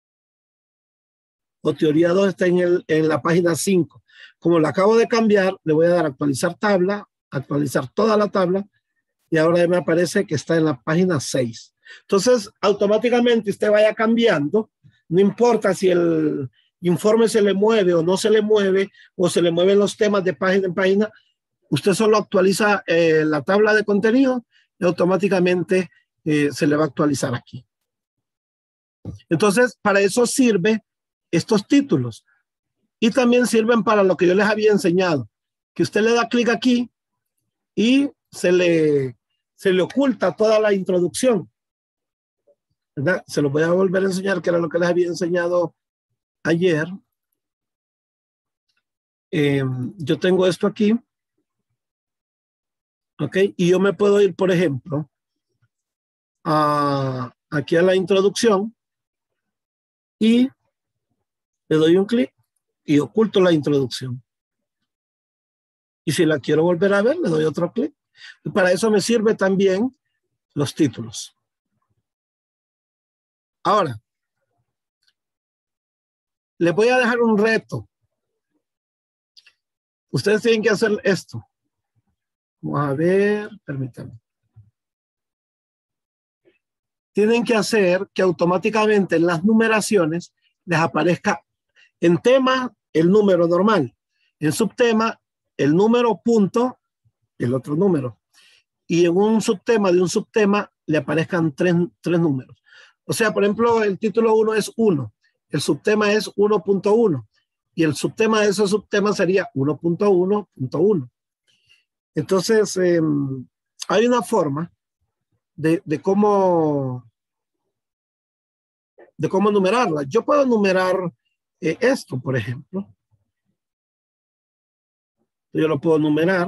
o teoría dos está en, el, en la página cinco. Como la acabo de cambiar, le voy a dar actualizar tabla, actualizar toda la tabla y ahora me aparece que está en la página seis. Entonces automáticamente usted vaya cambiando, no importa si el informe se le mueve o no se le mueve o se le mueven los temas de página en página. Usted solo actualiza eh, la tabla de contenido y automáticamente eh, se le va a actualizar aquí. Entonces, para eso sirve estos títulos. Y también sirven para lo que yo les había enseñado. Que usted le da clic aquí y se le, se le oculta toda la introducción. ¿Verdad? Se lo voy a volver a enseñar, que era lo que les había enseñado ayer. Eh, yo tengo esto aquí. Ok, y yo me puedo ir, por ejemplo, a, aquí a la introducción y le doy un clic y oculto la introducción. Y si la quiero volver a ver, le doy otro clic. Y para eso me sirve también los títulos. Ahora, les voy a dejar un reto. Ustedes tienen que hacer esto. Vamos a ver, permítanme. Tienen que hacer que automáticamente en las numeraciones les aparezca en tema el número normal, en subtema el número punto, el otro número, y en un subtema de un subtema le aparezcan tres, tres números. O sea, por ejemplo, el título uno es uno, el subtema es uno punto uno y el subtema de ese subtema sería uno punto uno punto uno. Entonces, eh, hay una forma de, de, cómo, de cómo numerarla. Yo puedo numerar eh, esto, por ejemplo. Yo lo puedo numerar.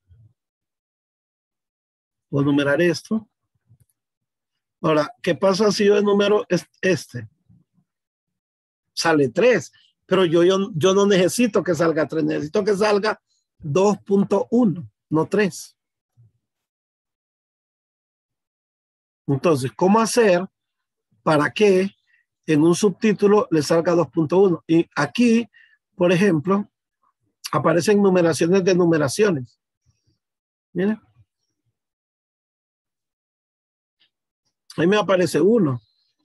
Puedo numerar esto. Ahora, ¿qué pasa si yo enumero este? Sale tres, pero yo, yo, yo no necesito que salga tres, necesito que salga dos punto uno. No tres. Entonces, ¿cómo hacer para que en un subtítulo le salga dos punto uno? Y aquí, por ejemplo, aparecen numeraciones de numeraciones. Miren. Ahí me aparece uno.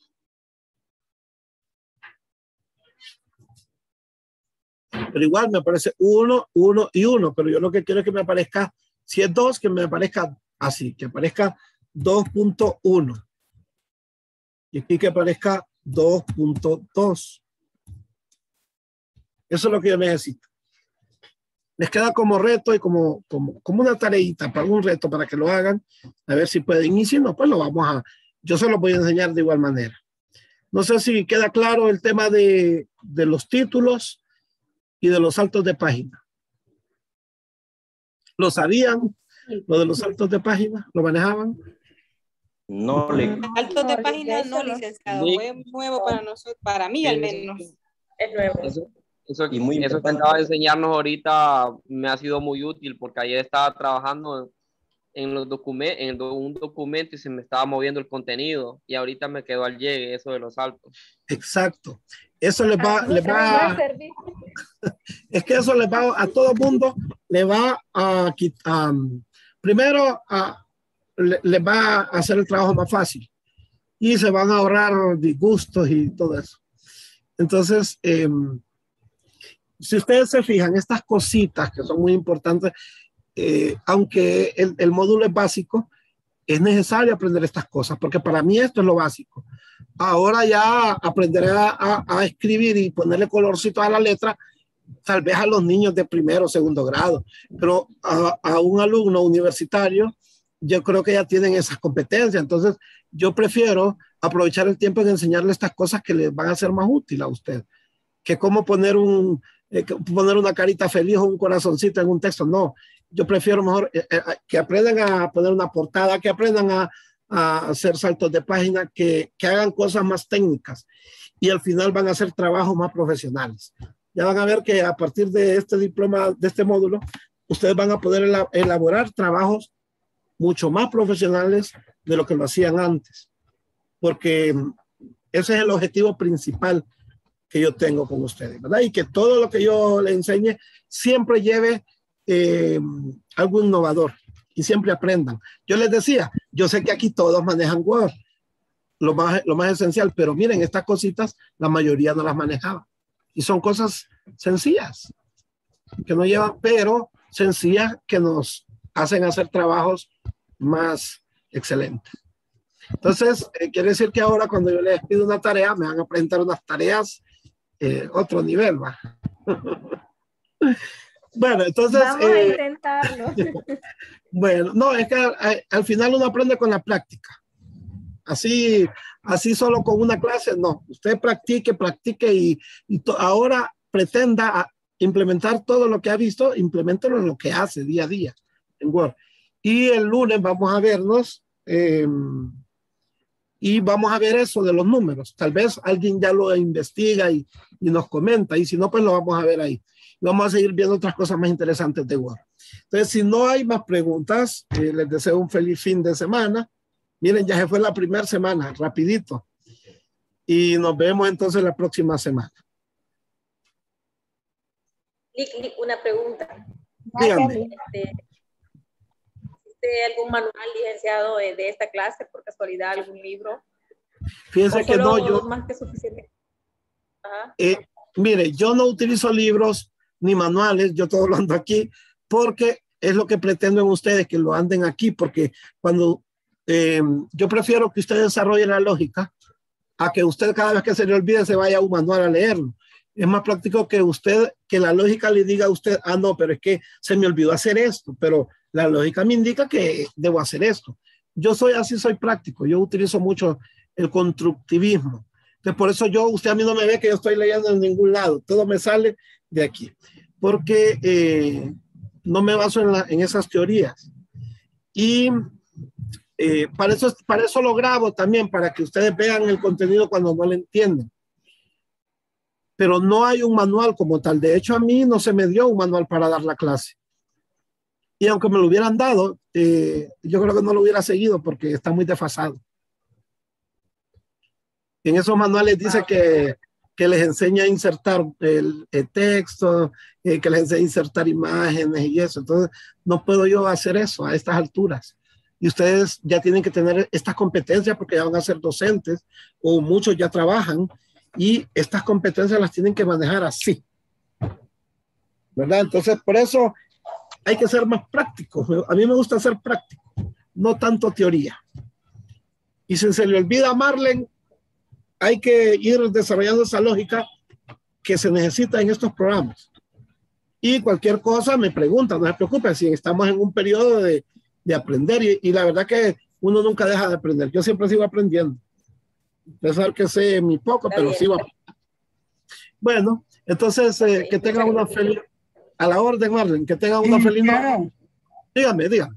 Pero igual me aparece uno, uno y uno. Pero yo lo que quiero es que me aparezca, si es dos, que me aparezca así, que aparezca dos punto uno. Y aquí que aparezca dos punto dos. Eso es lo que yo necesito. Les queda como reto y como, como, como una tareita para un reto para que lo hagan. A ver si pueden. Y si no, pues lo vamos a... Yo se lo voy a enseñar de igual manera. No sé si queda claro el tema de, de los títulos y de los saltos de página. ¿Lo sabían? ¿Lo de los saltos de página? ¿Lo manejaban? No, le... Saltos de página no, licenciado. Fue nuevo para nosotros, para mí al menos. Es nuevo. Eso, eso, Y muy eso que acaba de enseñarnos ahorita me ha sido muy útil porque ayer estaba trabajando en los documentos, en do- un documento y se me estaba moviendo el contenido y ahorita me quedó al llegue eso de los saltos. Exacto. Eso les va, A les mí me va a va, servir. es que eso les va a todo mundo, le va a quitar, um, primero a, le, le va a hacer el trabajo más fácil y se van a ahorrar disgustos y todo eso. Entonces, eh, si ustedes se fijan, estas cositas que son muy importantes, eh, aunque el, el módulo es básico, es necesario aprender estas cosas, porque para mí esto es lo básico. Ahora ya aprenderé a, a, a escribir y ponerle colorcito a la letra, tal vez a los niños de primero o segundo grado, pero a, a un alumno universitario, yo creo que ya tienen esas competencias. Entonces, yo prefiero aprovechar el tiempo en enseñarle estas cosas que les van a ser más útiles a usted, que cómo poner, un, eh, poner una carita feliz o un corazoncito en un texto. No, yo prefiero mejor eh, eh, que aprendan a poner una portada, que aprendan a, a hacer saltos de página, que, que hagan cosas más técnicas y al final van a hacer trabajos más profesionales. Ya van a ver que a partir de este diploma, de este módulo, ustedes van a poder elaborar trabajos mucho más profesionales de lo que lo hacían antes, porque ese es el objetivo principal que yo tengo con ustedes, ¿verdad? Y que todo lo que yo les enseñe siempre lleve eh, algo innovador y siempre aprendan. Yo les decía, yo sé que aquí todos manejan Word, lo más, lo más esencial, pero miren, estas cositas la mayoría no las manejaba. Y son cosas sencillas, que no llevan, pero sencillas que nos hacen hacer trabajos más excelentes. Entonces, eh, quiere decir que ahora cuando yo les pido una tarea, me van a presentar unas tareas eh, otro nivel, ¿va? Bueno, entonces... Vamos eh, a intentarlo. Bueno, no, es que al, al final uno aprende con la práctica. Así, así solo con una clase, no. Usted practique, practique y, y to, ahora pretenda a implementar todo lo que ha visto, implementelo en lo que hace día a día en Word. Y el lunes vamos a vernos eh, y vamos a ver eso de los números. Tal vez alguien ya lo investiga y, y nos comenta, y si no, pues lo vamos a ver ahí. Vamos a seguir viendo otras cosas más interesantes de Word. Entonces, si no hay más preguntas, eh, les deseo un feliz fin de semana. Miren, ya se fue la primera semana, rapidito. Y nos vemos entonces la próxima semana. Lic, Lic, una pregunta. Dígame. Este, ¿existe algún manual, licenciado, de, de esta clase, por casualidad, algún libro? Fíjense que no, yo... Más que suficiente. Ajá. Eh, mire, yo no utilizo libros ni manuales, yo todo lo ando aquí, porque es lo que pretendo en ustedes, que lo anden aquí, porque cuando eh, yo prefiero que usted desarrolle la lógica a que usted cada vez que se le olvide se vaya a un manual a leerlo. Es más práctico que usted, que la lógica le diga a usted, ah, no, pero es que se me olvidó hacer esto, pero la lógica me indica que debo hacer esto. Yo soy así, soy práctico, yo utilizo mucho el constructivismo. Entonces, por eso yo, usted a mí no me ve que yo estoy leyendo en ningún lado, todo me sale de aquí, porque eh, no me baso en, la, en esas teorías. Y eh, para, eso, para eso lo grabo también, para que ustedes vean el contenido cuando no lo entienden. Pero no hay un manual como tal. De hecho, a mí no se me dio un manual para dar la clase. Y aunque me lo hubieran dado, eh, yo creo que no lo hubiera seguido porque está muy desfasado. En esos manuales dice que, que les enseña a insertar el, el texto, eh, que les enseña a insertar imágenes y eso. Entonces, no puedo yo hacer eso a estas alturas. Y ustedes ya tienen que tener estas competencias porque ya van a ser docentes o muchos ya trabajan y estas competencias las tienen que manejar así. ¿Verdad? Entonces, por eso hay que ser más prácticos. A mí me gusta ser práctico, no tanto teoría. Y si se le olvida a Marlene, hay que ir desarrollando esa lógica que se necesita en estos programas. Y cualquier cosa me pregunta, no se preocupe, si estamos en un periodo de, de aprender y, y la verdad que uno nunca deja de aprender. Yo siempre sigo aprendiendo. A pesar que sé muy poco, pero sigo aprendiendo. Bueno, entonces eh, que tenga una feliz... A la orden, Marlene, que tenga una feliz noche. Dígame, dígame.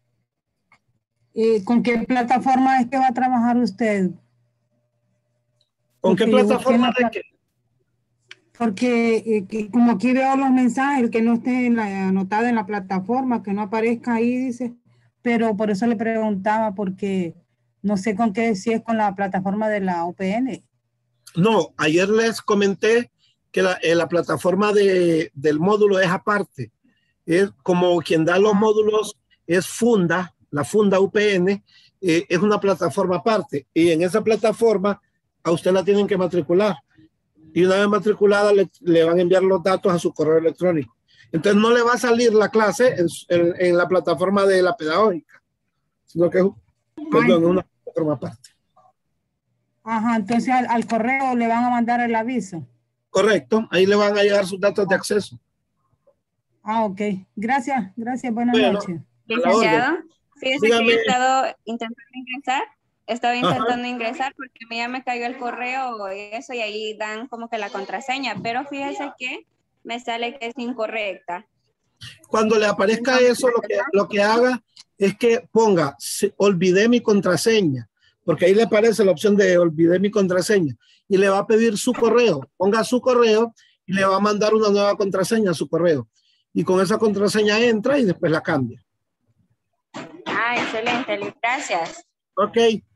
Eh, ¿Con qué plataforma es que va a trabajar usted? ¿Con qué plataforma de qué? Porque eh, que, como aquí veo los mensajes, el que no esté en la, anotado en la plataforma, que no aparezca ahí, dice, pero por eso le preguntaba, porque no sé con qué, si es con la plataforma de la U P N. No, ayer les comenté que la, eh, la plataforma de, del módulo es aparte. Es como quien da los módulos, es Funda, la Funda U P N, eh, es una plataforma aparte. Y en esa plataforma a usted la tienen que matricular. Y una vez matriculada le, le van a enviar los datos a su correo electrónico. Entonces no le va a salir la clase en, en, en la plataforma de la pedagógica, sino que es perdón, una plataforma aparte. Ajá, entonces al, al correo le van a mandar el aviso. Correcto, ahí le van a llegar sus datos de acceso. Ah, ok. Gracias, gracias, buenas bueno, noches. Licenciado, fíjese Dígame. que he estado intentando ingresar, estaba intentando Ajá. ingresar porque a mí ya me cayó el correo y eso, y ahí dan como que la contraseña, pero fíjese que me sale que es incorrecta. Cuando le aparezca eso, lo que, lo que haga es que ponga, se, olvidé mi contraseña, porque ahí le aparece la opción de olvidé mi contraseña y le va a pedir su correo. Ponga su correo y le va a mandar una nueva contraseña a su correo. Y con esa contraseña entra y después la cambia. Ah, excelente, gracias. Ok.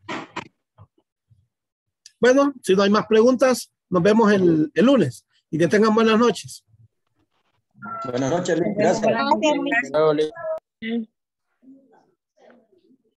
Bueno, si no hay más preguntas, nos vemos el, el lunes y que tengan buenas noches. Buenas noches, Luis. Gracias. Gracias.